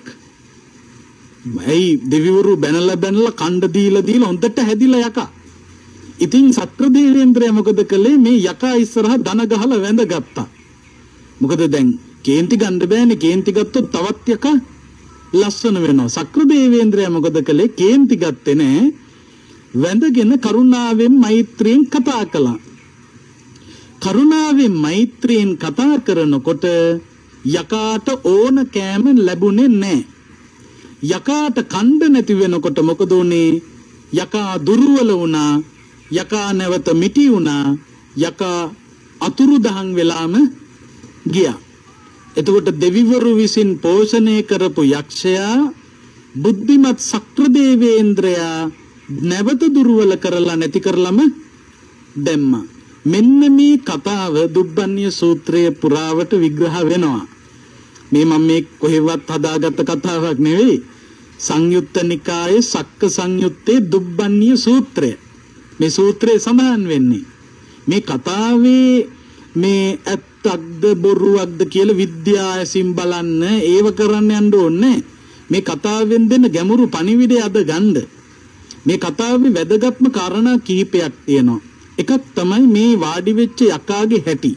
මේ දෙවිවරු බැනලා බැනලා කණ්ඩ දීලා දීලා හොඳට හැදිලා යකා. ඉතින් සක්‍ර දේවේන්ද්‍රය මොකද කළේ? මේ යකා ඉස්සරහා දන ගහලා වැඳගත්තා. මොකද දැන් කේන්ති ගන්න බෑනේ. කේන්ති ගත්තොත් තවත් යකා ලස්සන වෙනවා. සක්‍ර දේවේන්ද්‍රය මොකද කළේ? කේන්ති ගත්තේ නෑ. වැඳගෙන කරුණාවෙන් මෛත්‍රියෙන් කතා කළා. කරුණාවෙන් මෛත්‍රියෙන් කතා කරනකොට යකාට ඕන කෑම ලැබුණේ නෑ. යකාට කණ්ඩ නැති වෙනකොට මොකද උනේ? යකා දුර්වල වුණා. යකා නැවත මිටි වුණා. යකා අතුරුදහන් වෙලාම ගියා. එතකොට දෙවිවරු විසින් පෝෂණය කරපු යක්ෂයා බුද්ධිමත් සක්‍ර දේවේන්ද්‍රයා නැවත දුර්වල කරලා නැති කරලම දැම්මා. මෙන්න මේ කතාව දුබ්බන්‍ය සූත්‍රයේ පුරාවට විග්‍රහ වෙනවා. මේ මම මේ කොහෙවත් හදාගත්ත කතාවක් නෙවෙයි. සංයුත්ත නිකායේ සක්ක සංයුත්තේ දුබ්බන්‍ය සූත්‍රය. මේ සූත්‍රයේ සඳහන් වෙන්නේ මේ කතාවේ මේ ඇත්තක්ද බොරුවක්ද කියලා විද්‍යාවසින් බලන්න ඒව කරන්න යන්න ඕනේ. මේ කතාවෙන් දෙන ගැඹුරු පණිවිඩය අද ගන්න. මේ කතාවේ වැදගත්ම කාරණා කිහිපයක් තියෙනවා. එකක් තමයි මේ වාඩි වෙච්ච යකාගේ හැටි.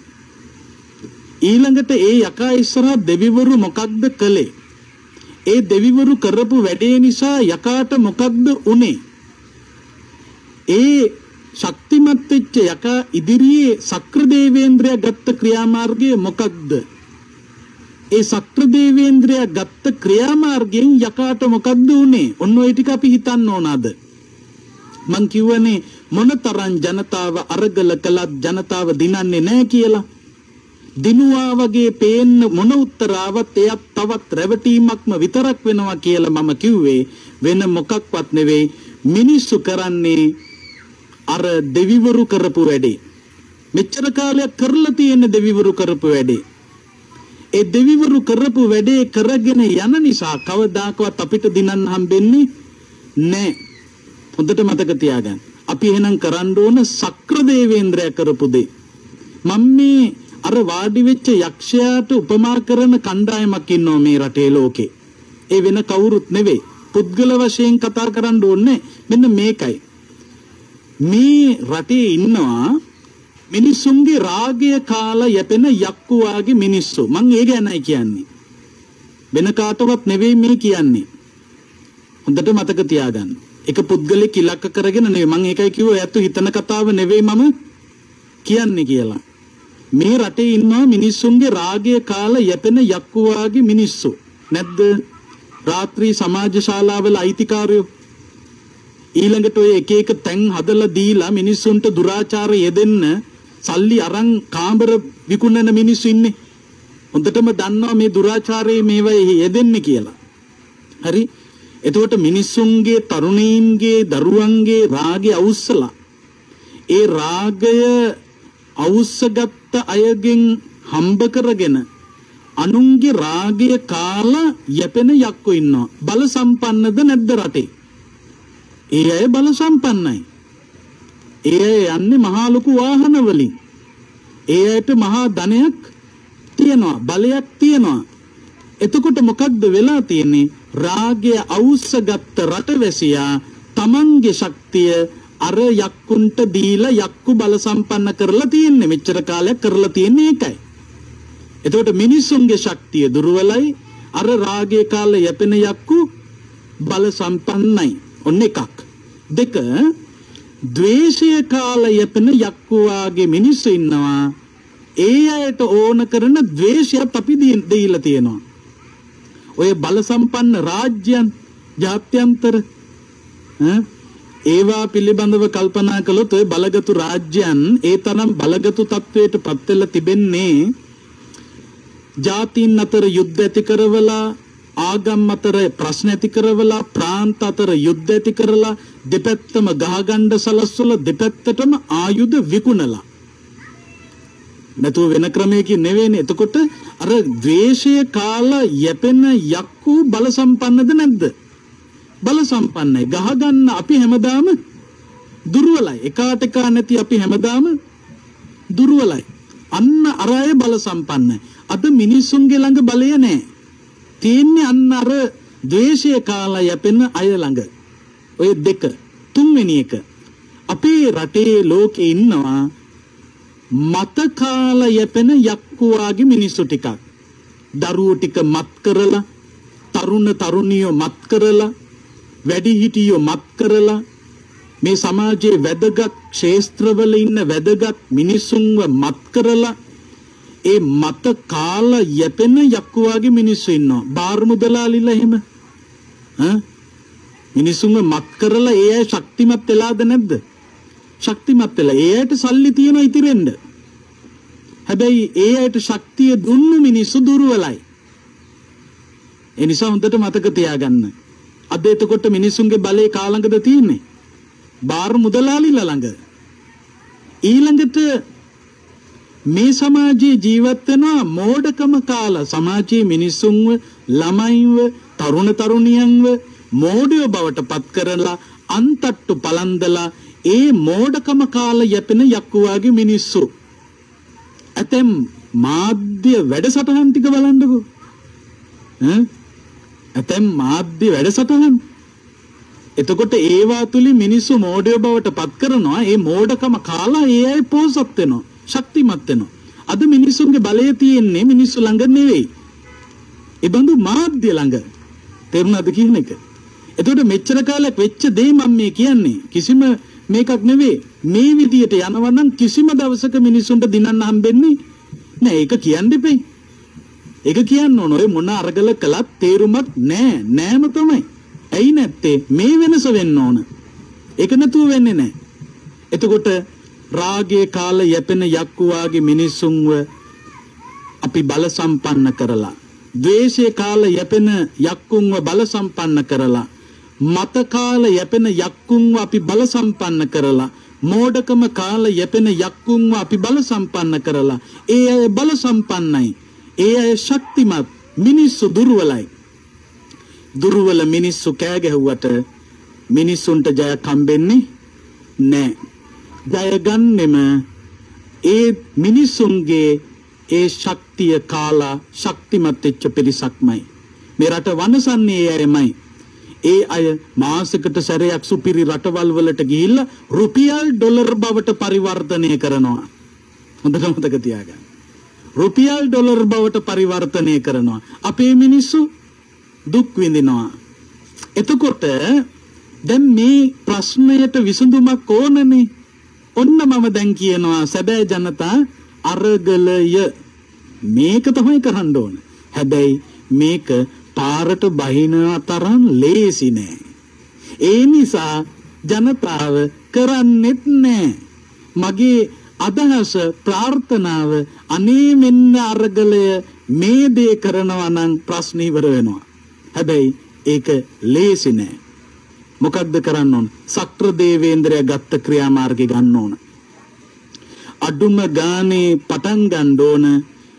ඊළඟට ඒ යකා ඉස්සරහා දෙවිවරු මොකක්ද කළේ? ඒ දෙවිවරු කරපු වැඩේ නිසා යකාට මොකක්ද උනේ? ඒ ශක්තිමත් වෙච්ච යකා ඉදිරියේ සක්‍ර දේවේන්ද්‍රය ගත්ත ක්‍රියාමාර්ගය මොකක්ද? ඒ සක්‍ර දේවේන්ද්‍රය ගත්ත ක්‍රියාමාර්ගයෙන් යකාට මොකක්ද උනේ? ඔන්න ඔය ටික අපි හිතන්න ඕන අද. මං කියවනේ මොනතරම් ජනතාව අරගල කළත් ජනතාව දිනන්නේ නැහැ කියලා. දිනුවා වගේ පේන්න මොන උත්තරාවත් එයත් තවත් රැවටීමක්ම විතරක් වෙනවා කියලා මම කිව්වේ. වෙන මොකක්වත් නෙවෙයි. මිනිස්සු කරන්නේ අර දෙවිවරු කරපු වැඩේ. මෙච්චර කාලයක් කරලා තියෙන දෙවිවරු කරපු වැඩේ. ඒ දෙවිවරු කරපු වැඩේ කරගෙන යන නිසා කවදාකවත් අපිට දිනන්න හම්බෙන්නේ නැහැ. හොඳට මතක තියාගන්න. අපි එහෙනම් කරන්න ඕන සක්‍ර දේවේන්ද්‍රය කරපු දේ. මම මේ අර වාඩි වෙච්ච යක්ෂයාට උපමා කරන කණ්ඩායමක් ඉන්නවා මේ රටේ ලෝකේ. ඒ වෙන කවුරුත් නෙවෙයි. පුද්ගල වශයෙන් කතා කරන්න ඕනේ. මෙන්න මේකයි. මේ රටේ ඉන්නවා මිනිසුන්ගේ රාගය කාලා යැපෙන යක්කු වාගේ මිනිස්සු. මං ඒ ගැනයි කියන්නේ. වෙන කාටවත් නෙවෙයි මේ කියන්නේ. හොඳට මතක තියාගන්න. එක පුද්ගලෙක් ඉලක්ක කරගෙන නෙවෙයි. මං ඒකයි කිව්වේ ඇත්ත හිතන කතාව නෙවෙයි මම කියන්නේ කියලා. මේ රටේ ඉන්නවා මිනිස්සුන්ගේ රාගය කාලා යැපෙන යක්කු වාගේ මිනිස්සු. නැද්ද? රාත්‍රී සමාජ ශාලාවල අයිතිකාරයෝ ඊළඟට ඔය එක එක තැන් හදලා දීලා මිනිස්සුන්ට දුරාචාර යෙදෙන්න සල්ලි අරන් කාමර විකුණන මිනිස්සු ඉන්නේ. හොඳටම දන්නවා මේ දුරාචාරයේ මේවා යෙදෙන්නේ කියලා. හරි? එතකොට මිනිස්සුන්ගේ තරුණීන්ගේ දරුවන්ගේ රාගය අවුස්සලා ඒ රාගය අවුස්සගත්ත අයගෙන් හම්බ කරගෙන අනුන්ගේ රාගය කාලා යැපෙන යක්කු ඉන්නවා. බල සම්පන්නද නැද්ද රටේ? ඒ අය බල සම්පන්නයි. ඒ අය යන්නේ මහා ලොකු වාහන වලින්. ඒ අයට මහා ධනයක් තියෙනවා, බලයක් තියෙනවා. එතකොට මොකක්ද වෙලා තියෙන්නේ? රාගය අවුස්සගත්ත රටවැසියා තමන්ගේ ශක්තිය අර යක්කුන්ට දීලා යක්කු බල සම්පන්න කරලා තියෙන්නේ. මෙච්චර කාලයක් කරලා තියෙන්නේ ඒකයි. එතකොට මිනිසුන්ගේ ශක්තිය දුර්වලයි, අර රාගයේ කාලේ යැපෙන යක්කු බල සම්පන්නයි. ඔන්න එකක්. දෙක, ද්වේෂයේ කාලේ යැපෙන යක්කු වාගේ මිනිස්සු ඉන්නවා. ඒ අයට ඕන කරන ද්වේෂයක් අපි දීලා තියෙනවා. ඔය බල සම්පන්න රාජ්‍යයන් ජාත්‍යන්තර ඒවා පිළිබඳව කල්පනා කළොත් ඔය බලගතු රාජ්‍යයන් ඒ තරම් බලගතු තත්වයට පත් වෙලා තිබෙන්නේ ජාතීන් අතර යුද්ධ ඇති කරවලා, ආගම් අතර ප්‍රශ්න ඇති කරවලා, ප්‍රාන්ත අතර යුද්ධ ඇති කරලා, දෙපැත්තම ගහගන්න සලස්වලා, දෙපැත්තටම ආයුධ විකුණලා. නැතුව වෙන ක්‍රමයකින් නෙවෙයිනේ. එතකොට අර ද්වේෂය කාලා යැපෙන යක්කු බල සම්පන්නද නැද්ද? බල සම්පන්නයි. ගහගන්න අපි හැමදාම දුර්වලයි. එකාට එකා නැති අපි හැමදාම දුර්වලයි. අන්න අර අය බල සම්පන්නයි. අද මිනිස්සුන්ගේ ළඟ බලය නැහැ. තියෙන්නේ අන්න අර ද්වේෂය කාලා යැපෙන අය ළඟ. ඔය දෙක. තුන්වෙනි එක. අපේ රටේ ලෝකේ ඉන්නවා මත කාලා යැපෙන යක්කු වාගේ මිනිස්සු ටිකක්. දරුවෝ ටික මත් කරලා, තරුණ තරුණියෝ මත් කරලා, වැඩිහිටියෝ මත් කරලා, මේ සමාජයේ වැදගත් ක්ෂේත්‍රවල ඉන්න වැදගත් මිනිසුන්ව මත් කරලා, ඒ මත කාලා යැපෙන යක්කු වාගේ මිනිස්සු ඉන්නවා. බාර් මුදලාලිලා එහෙම ඈ මිනිසුන්ව මත් කරලා ඒ අය ශක්තිමත් වෙලාද නැද්ද? ශක්තිමත් වෙලා. ඒ අයට සල්ලි තියෙනවා ඉතිරෙන්න. හැබැයි ඒ අයට ශක්තිය දුන්නු මිනිස්සු දුර්වලයි. ඒ නිසා හොඳට මතක තියාගන්න. අද එතකොට මිනිසුන්ගේ බලේ කාලඟද තියෙන්නේ? බාර් මුදලාලිලා ළඟ. ඊළඟට මේ සමාජයේ ජීවත් වෙනවා මෝඩකම කාලා. සමාජයේ මිනිසුන්ව, ළමයින්ව, තරුණ තරුණියන්ව මෝඩයෝ බවට පත් කරලා, අන්තට්ටු පලන්දලා, ඒ මෝඩකම කාලා යැපෙන යක්කු වාගේ මිනිස්සු. ඇතැම් මාධ්‍ය වැඩසටහන් ටික බලන්නකෝ. ඈ ඇතැම් මාධ්‍ය වැඩසටහන්. එතකොට ඒවා තුලින් මිනිස්සු මෝඩයෝ බවට පත් කරනවා. ඒ මෝඩකම කාලා ඒ අය පෝසත් වෙනවා, ශක්තිමත් වෙනවා. අද මිනිස්සුන්ගේ බලය තියෙන්නේ මිනිස්සු ළඟ නෙවෙයි, ඒ බඳු මාධ්‍ය ළඟ. තේරුණාද කියන එක? එතකොට මෙච්චර කාලයක් වෙච්ච දේ මම මේ කියන්නේ කිසිම මේකක් නෙවෙයි. මේ විදියට යනවා නම් කිසිම දවසක මිනිස්සුන්ට දිනන්න හම්බෙන්නේ නෑ. ඒක කියන්න දෙපේ. ඒක කියන්න ඕන. ඔය මොන අරගල කළත් තේරුමක් නෑ. නෑම තමයි. ඇයි නැත්තේ? මේ වෙනස වෙන්න ඕන. ඒක නැතුව වෙන්නේ නෑ. එතකොට රාගයේ කාල යැපෙන යක්කු වාගේ මිනිස්සුන්ව අපි බල සම්පන්න කරලා, ද්වේෂයේ කාල යැපෙන යක්කුන්ව බල සම්පන්න කරලා, මත කාල යැපෙන යක්කුන්ව අපි බල සම්පන්න කරලා, මෝඩකම කාල යැපෙන යක්කුන්ව අපි බල සම්පන්න කරලා, ඒ අය බල සම්පන්නයි, ඒ අය ශක්තිමත්, මිනිස්සු දුර්වලයි. දුර්වල මිනිස්සු කෑ ගැහුවට මිනිස්සුන්ට ජයක් හම්බෙන්නේ නෑ. ජය ගන්නෙම ඒ මිනිසුන්ගේ ඒ ශක්තිය කාලා ශක්තිමත් වෙච්ච පිරිසක්මයි. මේ රට වනසන්නේ ඒ අයමයි. ඒ අය මාසෙකට සැරයක් සුපිරි රටවල් වලට ගිහිල්ලා රුපියල් ඩොලර් බවට පරිවර්තනය කරනවා. හොඳට මතක තියාගන්න. රුපියල් ඩොලර් බවට පරිවර්තනය කරනවා. අපේ මිනිස්සු දුක් විඳිනවා. එතකොට දැන් මේ ප්‍රශ්නයට විසඳුමක් ඕනනේ. ඔන්න මම දැන් කියනවා සැබෑ ජනතා අරගලය මේක තමයි කරන්න ඕන. හැබැයි මේක පාරට බහිනවා තරම් ලේසි නෑ. ඒ නිසා ජනතාව කරන්නෙත් නෑ. මගේ අදහස, ප්‍රාර්ථනාව, අනේ මෙන්න අරගලය මේ දේ කරනවා නම් ප්‍රශ්න ඉවර වෙනවා. හැබැයි ඒක ලේසි නෑ. මොකක්ද කරන්න ඕන? සක්‍ර දේවේන්ද්‍රය ගත්ත ක්‍රියාමාර්ගය ගන්න ඕන. අඩුම ගානේ පටන් ගන්න ඕන.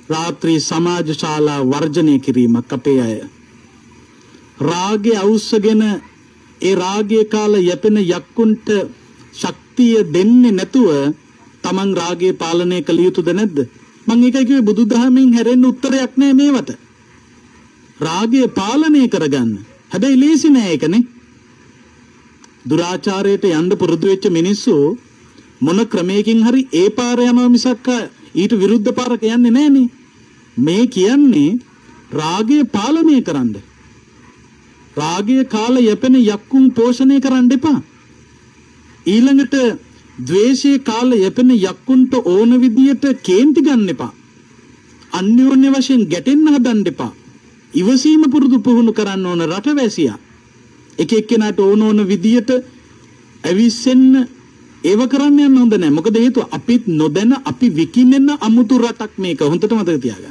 රාත්‍රී සමාජ ශාලා වර්ජනය කිරීමක් අපේ අය. රාගය අවුස්සගෙන ඒ රාගය කාල යැපෙන යක්කුන්ට ශක්තිය දෙන්නේ නැතුව තමන් රාගය පාලනය කළ යුතුද නැද්ද? මම ඒකයි කිව්වේ බුදුදහමෙන් හැරෙන්න උත්තරයක් නෑ මේවට. රාගය පාලනය කරගන්න. හැබැයි ලේසි නෑ ඒකනේ. දුරාචාරයට යන්න පුරුදු වෙච්ච මිනිස්සු මොන ක්‍රමයකින් හරි ඒ පාර යනවා මිසක් ඊට විරුද්ධ පාරක යන්නේ නෑනේ. මේ කියන්නේ රාගය පාලනය කරන්න. රාගය කාල යැපෙන යක්කුන් පෝෂණය කරන්න එපා. ඊළඟට ද්වේෂයේ කාල යැපෙන යක්කුන්ට ඕන විදියට කේන්ති ගන්න එපා. අන්‍යෝන්‍ය වශයෙන් ගැටෙන්න හදන්න එපා. ඉවසීම පුරුදු පුහුණු කරන්න ඕන රටවැසියා. එක එක්කෙනාට ඕන ඕන විදියට ඇවිස්සෙන්න ඒව කරන්න යන්න හොඳ නැහැ. මොකද හේතුව අපිත් නොදැන අපි විකිනෙන අමුතු රටක් මේක. හොඳට මතක තියාගන්න.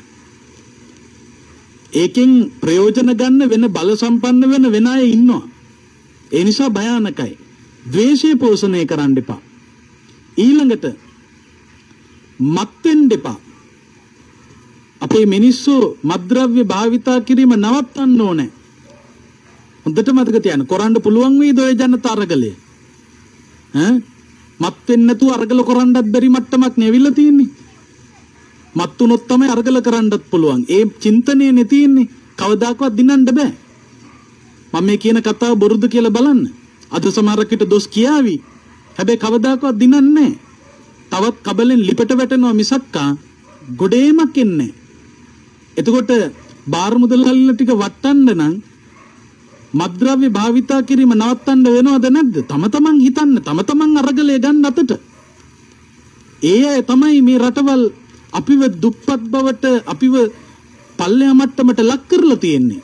ඒකෙන් ප්‍රයෝජන ගන්න වෙන බල සම්පන්න වෙන වෙන අය ඉන්නවා. ඒ නිසා භයානකයි. ද්වේෂය පෝෂණය කරන්න එපා. ඊළඟට මත් වෙන්න එපා. අපේ මිනිස්සු මත්ද්‍රව්‍ය භාවිතා කිරීම නවත්තන්න ඕනේ. හොඳට මතක තියාගන්න. කරන්න පුළුවන් වේද ඔය ජනත අරගලය? ඈ මත් වෙන්නේ නැතුව අරගල කරන්නත් බැරි මට්ටමක් නෙවිලා තියෙන්නේ. මත් උනොත් තමයි අරගල කරන්නත් පුළුවන්. ඒ චින්තනයේ නේ තියෙන්නේ. කවදාකවත් දිනන්න බෑ. මම මේ කියන කතාව බොරුද කියලා බලන්න. අද සමහරකට දොස් කියාවි. හැබැයි කවදාකවත් දිනන්නේ නැහැ. තවත් කබලෙන් ලිපට වැටෙනවා මිසක්කා ගොඩේමක් එන්නේ. එතකොට බාර මුදල් හල්ල ටික වටන්න නම් මත්ද්‍රව්‍ය භාවිතා කිරීම නවත්තන්න වෙනවද නැද්ද? තම තමන් හිතන්න. තම තමන් අරගලේ ගන්න අතට. ඒ අය තමයි මේ රටවල් අපිව දුප්පත් බවට අපිව පල්ලෙහා මට්ටමට ලක් කරලා තියෙන්නේ.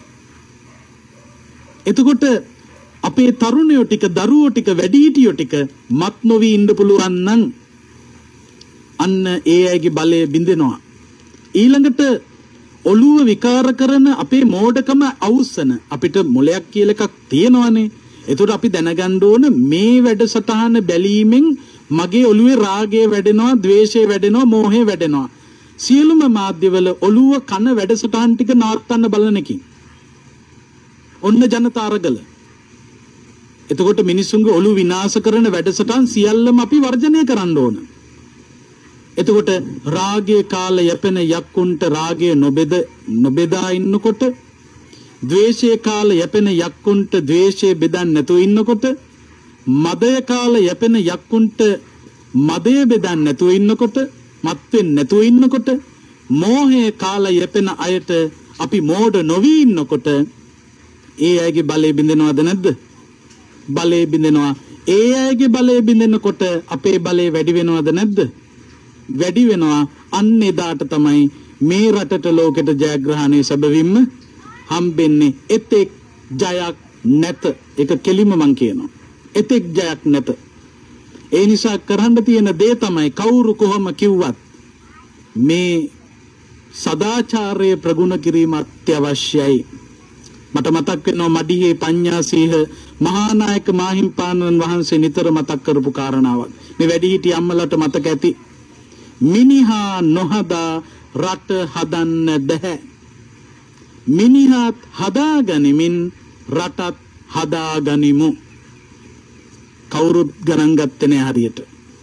එතකොට අපේ තරුණයෝ ටික දරුවෝ ටික වැඩිහිටියෝ ටික මත් නොවි ඉන්න පුළුවන් නම් අන්න ඒ අයගේ බලය බිඳෙනවා. ඊළඟට ඔළුව විකාර කරන අපේ මෝඩකම අවුස්සන අපිට මොලයක් කියලා එකක් තියෙනවනේ. ඒතකොට අපි දැනගන්න ඕන මේ වැඩසටහන බැලීමෙන් මගේ ඔළුවේ රාගය වැඩෙනවා, ද්වේෂය වැඩෙනවා, මෝහය වැඩෙනවා. සියලුම මාධ්‍යවල ඔළුව කන වැඩසටහන් ටික නවත්තන්න බලන එකකින් ඔන්න ජනතා අරගල. එතකොට මිනිසුන්ගේ ඔළුව විනාශ කරන වැඩසටහන් සියල්ලම අපි වර්ජනය කරන්න ඕන. එතකොට රාගයේ කාල යැපෙන යක්කුන්ට රාගය නොබෙද නොබෙදා ඉන්නකොට, ද්වේෂයේ කාල යැපෙන යක්කුන්ට ද්වේෂය බෙදන්න නැතුව ඉන්නකොට, මදය කාල යැපෙන යක්කුන්ට මදය බෙදන්න නැතුව ඉන්නකොට, මත් වෙන්නේ නැතුව ඉන්නකොට, මෝහයේ කාල යැපෙන අයට අපි මෝඩ නොවි ඉන්නකොට ඒ අයගේ බලය බිඳෙනවද නැද්ද? බලය බිඳෙනවා. ඒ අයගේ බලය බිඳෙනකොට අපේ බලය වැඩි වෙනවද නැද්ද? වැඩි වෙනවා. අන්න එදාට තමයි මේ රටට ලෝකෙට ජයග්‍රහණය සැබවින්ම හම්බෙන්නේ. එතෙක් ජයක් නැත. ඒක කෙලිම මං කියනවා. එතෙක් ජයක් නැත. ඒ නිසා කරන්න තියෙන දේ තමයි කවුරු කොහොම කිව්වත් මේ සදාචාරයේ ප්‍රගුණ කිරීම අත්‍යවශ්‍යයි. මට මතක් වෙනවා මඩිහේ පඤ්ඤාසීහ මහානායක මාහිම්පාණන් වහන්සේ නිතර මතක් කරපු කාරණාවක්. මේ වැඩිහිටි අම්මලාට මතක ඇති. මිනිහා නොහදා රට හදන්න බැහැ. මිනිහාත් හදාගනිමින් රටත් හදාගනිමු. කවුරුත් ගණන් ගත්තේ නෑ හරියට.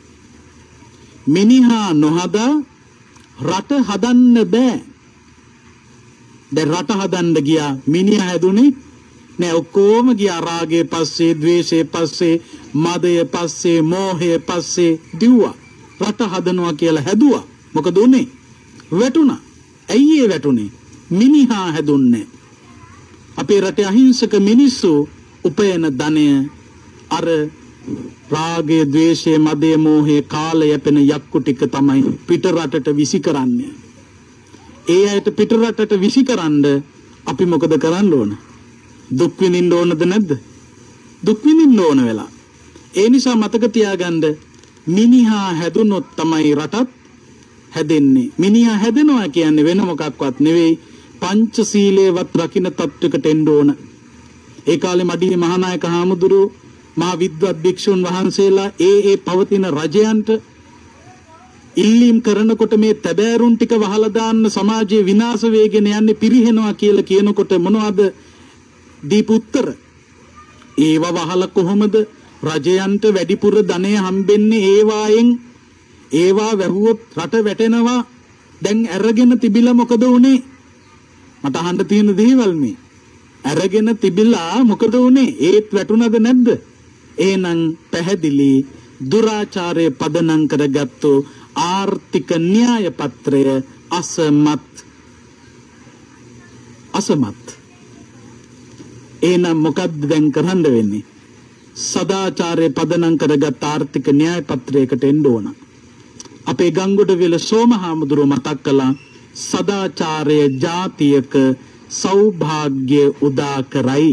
මිනිහා නොහදා රට හදන්න බෑ. දැන් රට හදන්න ගියා මිනිහා හැදුනේ නෑ. ඔක්කොම ගියා රාගයේ පස්සේ, ද්වේෂයේ පස්සේ, මදයේ පස්සේ, මෝහයේ පස්සේ දිව්වා. රට හදනවා කියලා හැදුවා. මොකද උනේ? වැටුණා. ඇයි ඒ වැටුනේ? මිනිහා හැදුන්නේ. අපේ රටේ අහිංසක මිනිස්සු උපයන ධනය අර රාගය, ද්වේෂය, මදය, මෝහය කාල යැපෙන යක්කු ටික තමයි පිට රටට විසි කරන්නේ. ඒ අයට පිට රටට විසි කරන්න අපි මොකද කරන්න ඕන? දුක් විඳින්න ඕනද නැද්ද? දුක් විඳින්න ඕන වෙලා. ඒ නිසා මතක තියාගන්න මිනිහා හැදුනොත් තමයි රටත් හැදෙන්නේ. මිනිහා හැදෙනවා කියන්නේ වෙන මොකක්වත් නෙවෙයි, පංචශීලයේවත් රකින්න තත්වයකට එන්න ඕන. ඒ කාලේ මඩිහේ මහානායක හාමුදුරුවෝ මහා විද්වත් භික්ෂුන් වහන්සේලා ඒ ඒ පවතින රජයන්ට ඉල්ලීම් කරනකොට මේ තැබෑරුම් ටික වහලා දාන්න සමාජයේ විනාශ වේගෙන යන්නේ පිරිහෙනවා කියලා කියනකොට මොනවද දීපු උත්තර? ඒව වහලා කොහොමද රජයන්ට වැඩිපුර ධනය හම්බෙන්නේ? ඒවායෙන් ඒවා වැහුවොත් රට වැටෙනවා. දැන් අරගෙන තිබිලා මොකද උනේ? මට අහන්න තියෙන දේවල් මේ. අරගෙන තිබිලා මොකද උනේ? ඒත් වැටුණද නැද්ද? එහෙනම් පැහැදිලි දුරාචාරයේ පදනම් කරගත්තු ආර්ථික න්‍යාය පත්‍රය අසමත් අසමත්. එහෙනම් මොකද්ද දැන් කරන්න වෙන්නේ? සදාචාරයේ පදනම් කරගත් ආර්ථික න්‍යාය පත්‍රයකට එන්න ඕන. අපේ ගංගොඩවිල සෝමහාමුදුරුව මතක් කළා සදාචාරය ජාතියක සෞභාග්‍ය උදා කරයි.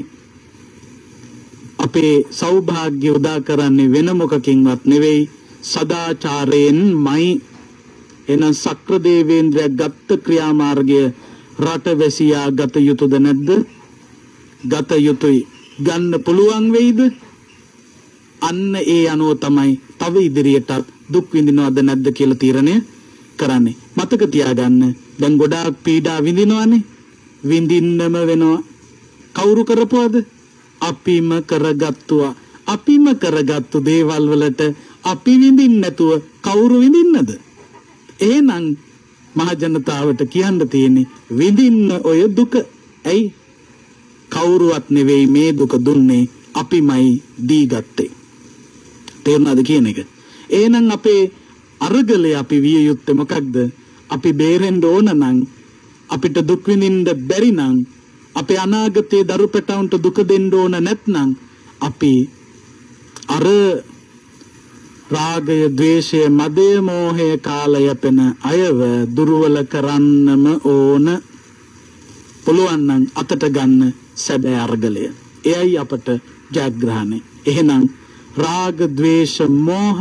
අපේ සෞභාග්‍ය උදා කරන්නේ වෙන මොකකින්වත් නෙවෙයි සදාචාරයෙන්මයි. එනම් සක්‍ර දේවේන්ද්‍රයා ගත්ත ක්‍රියාමාර්ගය රටවැසියා ගත යුතුද නැද්ද? ගත යුතුයි. ගන්න පුළුවන් වෙයිද? අන්න ඒ අනුව තමයි තව ඉදිරියට දුක් විඳිනවද නැද්ද කියලා තීරණය කරන්නේ. මතක තියාගන්න දැන් ගොඩාක් පීඩා විඳිනවනේ. විඳින්නම වෙනවා. කවුරු කරපුවද? අපිම කරගත්තුවා. අපිම කරගත්තු දේවල් වලට අපි විඳින්න නැතුව කවුරු විඳින්නද? එහෙනම් මහ ජනතාවට කියන්න තියෙන්නේ විඳින්න ඔය දුක. ඇයි? කවුරුවත් නෙවෙයි මේ දුක දුන්නේ අපිමයි දී ගත්තේ. තේරුණාද කියන එක? එහෙනම් අපේ අරගලේ අපි විය යුත්තේ මොකක්ද? අපි බේරෙන්න ඕන නම් අපිට දුක් විඳින්න බැරි නම් අපේ අනාගතයේ දරු පැටවුන්ට දුක දෙන්න ඕන නැත්නම් අපි අර රාගය, ද්වේෂය, මදය, මෝහය කාලය යැපෙන අයව දුර්වල කරන්නම ඕන. පුළුවන් නම් අතට ගන්න සැබෑ අරගලය. එයයි අපට ජයග්‍රහණය. එහෙනම් රාග, ද්වේෂ, මෝහ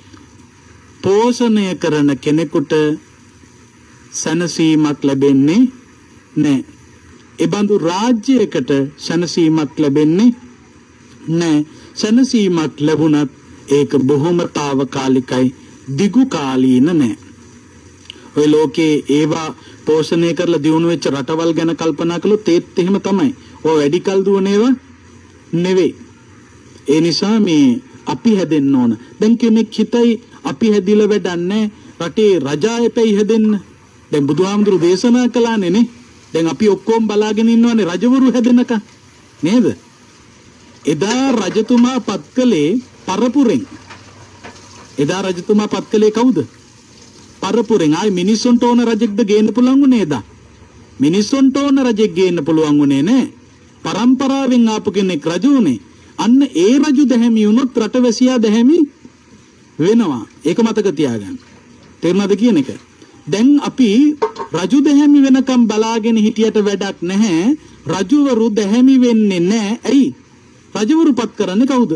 පෝෂණය කරන කෙනෙකුට සැනසීමක් ලැබෙන්නේ නැහැ. ඒ බඳු රාජ්‍යයකට සැනසීමක් ලැබෙන්නේ නැහැ. සැනසීමක් ලැබුණත් ඒක බොහොම తాවකාලිකයි, දිගු කාලීන නැහැ. ඔය ලෝකේ ඒවා පෝෂණය කරලා දියුණු වෙච්ච රටවල් ගැන කල්පනා කළොත් ඒත් එහෙම තමයි. ඔය වැඩි කල් දුවන ඒවා නෙවෙයි. ඒ නිසා මේ අපි හැදෙන්න ඕන. දැන් කෙනෙක් හිතයි අපි හැදිලා වැඩන්නේ රටේ රජායපෙයි හැදෙන්න. දැන් බුදුහාමුදුරු දේශනා කළානේ නේ. දැන් අපි ඔක්කොම බලාගෙන ඉන්නවනේ රජවරු හැදෙනකන් නේද? එදා රජතුමා පත් කළේ පරපුරෙන්. එදා රජතුමා පත් කළේ කවුද? පරපුරෙන්. ආයි මිනිස්සුන්ට ඕන රජෙක්ද ගේන්න පුළුවන් වුණේ එදා? මිනිස්සුන්ට ඕන රජෙක් ගේන්න පුළුවන් වුණේ නෑ. පරම්පරාවෙන් ආපු කෙනෙක් රජු උනේ. අන්න ඒ රජු දැහැමි වුණොත් රටවැසියා දැහැමි වෙනවා. ඒක මතක තියාගන්න. තේරුණාද කියන එක? දැන් අපි රජු දැහැමි වෙනකම් බලාගෙන හිටියට වැඩක් නැහැ. රජුවරු දැහැමි වෙන්නේ නැහැ. ඇයි? රජවරු පත් කරන්නේ කවුද?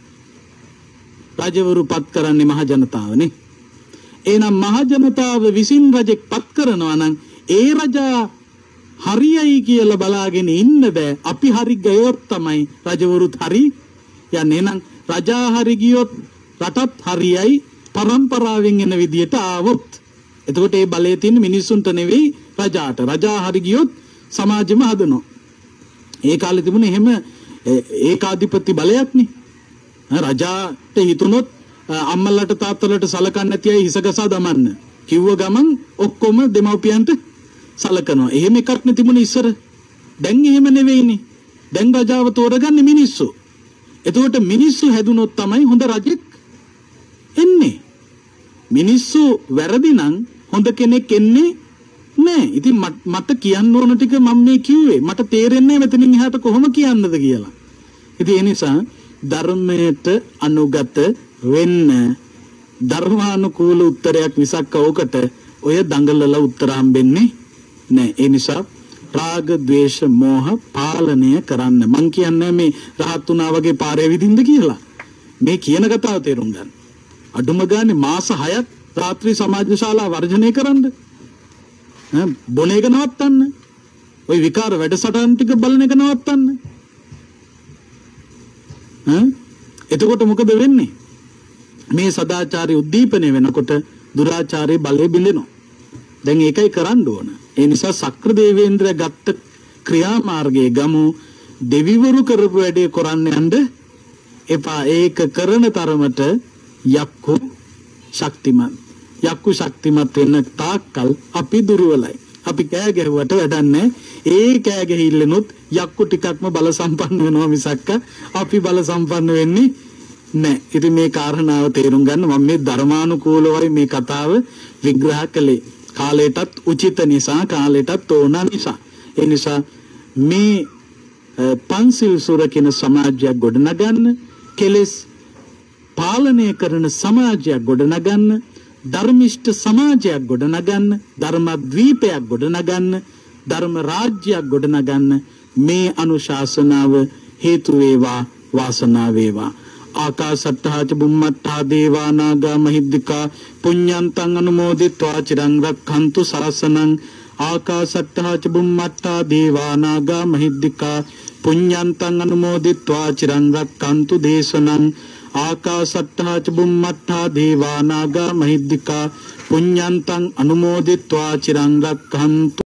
රජවරු පත් කරන්නේ මහ ජනතාවනේ. එහෙනම් මහ ජනතාව විසින් රජෙක් පත් කරනවා නම් ඒ රජා හරියයි කියලා බලාගෙන ඉන්න බෑ. අපි හරි ගියොත් තමයි රජවරුත් හරි යන්නේ. එහෙනම් රජා හරි ගියොත් රටත් හරියයි පරම්පරාවෙන් එන විදියට ආවොත්. එතකොට ඒ බලය තියෙන මිනිස්සුන්ට නෙවෙයි රජාට. රජා හරි ගියොත් සමාජෙම හදනවා. ඒ කාලේ තිබුණේ එහෙම ඒකාධිපති බලයක් නේ. රජාට හිතුනොත් අම්මලට තාත්තලට සලකන්නේ නැති අය හිසගසා දමන්න කිව්ව ගමන් ඔක්කොම දෙමව්පියන්ට සලකනවා. එහෙම එකක් නේ තිබුණේ ඉස්සර. දැන් එහෙම නෙවෙයිනේ. දැන් රජාව තෝරගන්නේ මිනිස්සු. එතකොට මිනිස්සු හැදුනොත් තමයි හොඳ රජෙක් එන්නේ. මිනිස්සු වැරදි නම් හොඳ කෙනෙක් එන්නේ නෑ. ඉතින් මට කියන්න ඕන ටික මම මේ කිව්වේ. මට තේරෙන්නේ මෙතනින් එහාට කොහොම කියන්නද කියලා. ඉතින් ඒ නිසා ධර්මයට අනුගත වෙන්න ධර්මානුකූල උත්තරයක් මිසක් ඕකට ඔය දඟලලා උත්තර හම්බෙන්නේ නෑ. ඒ නිසා රාග, ද්වේෂ, මෝහ පාලනය කරන්න. මං කියන්නේ මේ රහත් උනා වගේ පාරේ විදින්ද කියලා. මේ කියන කතාව තේරුම් ගන්න. අඩුම ගානේ මාස හයක් රාත්‍රී සමාජ ශාලා වර්ජනය කරන්න. ඈ බොන එක නවත්තන්න. ওই විකාර වැඩසටහන් ටික බලන එක නවත්තන්න. ඈ එතකොට මොකද වෙන්නේ? මේ සදාචාරය උද්දීපනය වෙනකොට දුරාචාරයේ බලය බිඳෙනවා. දැන් ඒකයි කරන්න ඕන. ඒ නිසා සක්‍ර දේවේන්ද්‍ර ගත්ත ක්‍රියාමාර්ගයේ ගමු. දෙවිවරු කරපු වැඩේ කරන්න යන්න එපා. ඒක කරන තරමට යක්කු ශක්තිමත්. යක්කු ශක්තිමත් වෙන තාක්කල් අපි දුර්වලයි. අපි කෑ ගැහුවට වැඩක් නැහැ. ඒ කෑ ගැහිල්ලනොත් යක්කු ටිකක්ම බල සම්පන්න වෙනවා මිසක්ක අපි බල සම්පන්න වෙන්නේ නැහැ. ඉතින් මේ කාරණාව තේරුම් ගන්න මම මේ ධර්මානුකූලවයි මේ කතාව විග්‍රහ කළේ. කාලයටත් උචිත නිසා, කාලයටත් ඕන නිසා. ඒ නිසා මේ පන්සිල් සුරකින සමාජයක් ගොඩනගන්න, කෙලෙස් පාලනය කරන සමාජයක් ගොඩනගන්න, ධර්මිෂ්ඨ සමාජයක් ගොඩනගන්න, ධර්මද්වීපයක් ගොඩනගන්න, ධර්ම රාජ්‍යයක් ගොඩනගන්න මේ අනුශාසනාව හේතු වේවා, වාසනාව වේවා. ආකාසට්ඨා ච බුම්මට්ඨා දේවා නාග මහිද්దికා පුඤ්ඤන්තං අනුමෝදිත්වා චිරං රක්ඛන්තු ශාසනං. ආකාසට්ඨා ච බුම්මට්ඨා දේවා නාග මහිද්దికා පුඤ්ඤන්තං අනුමෝදිත්වා චිරං රක්ඛන්තු දේශනං. ආකාසට්ඨා ච බුම්මට්ඨා දේවා නාග මහිද්దికා පුඤ්ඤන්තං අනුමෝදිත්වා චිරං රක්ඛන්තු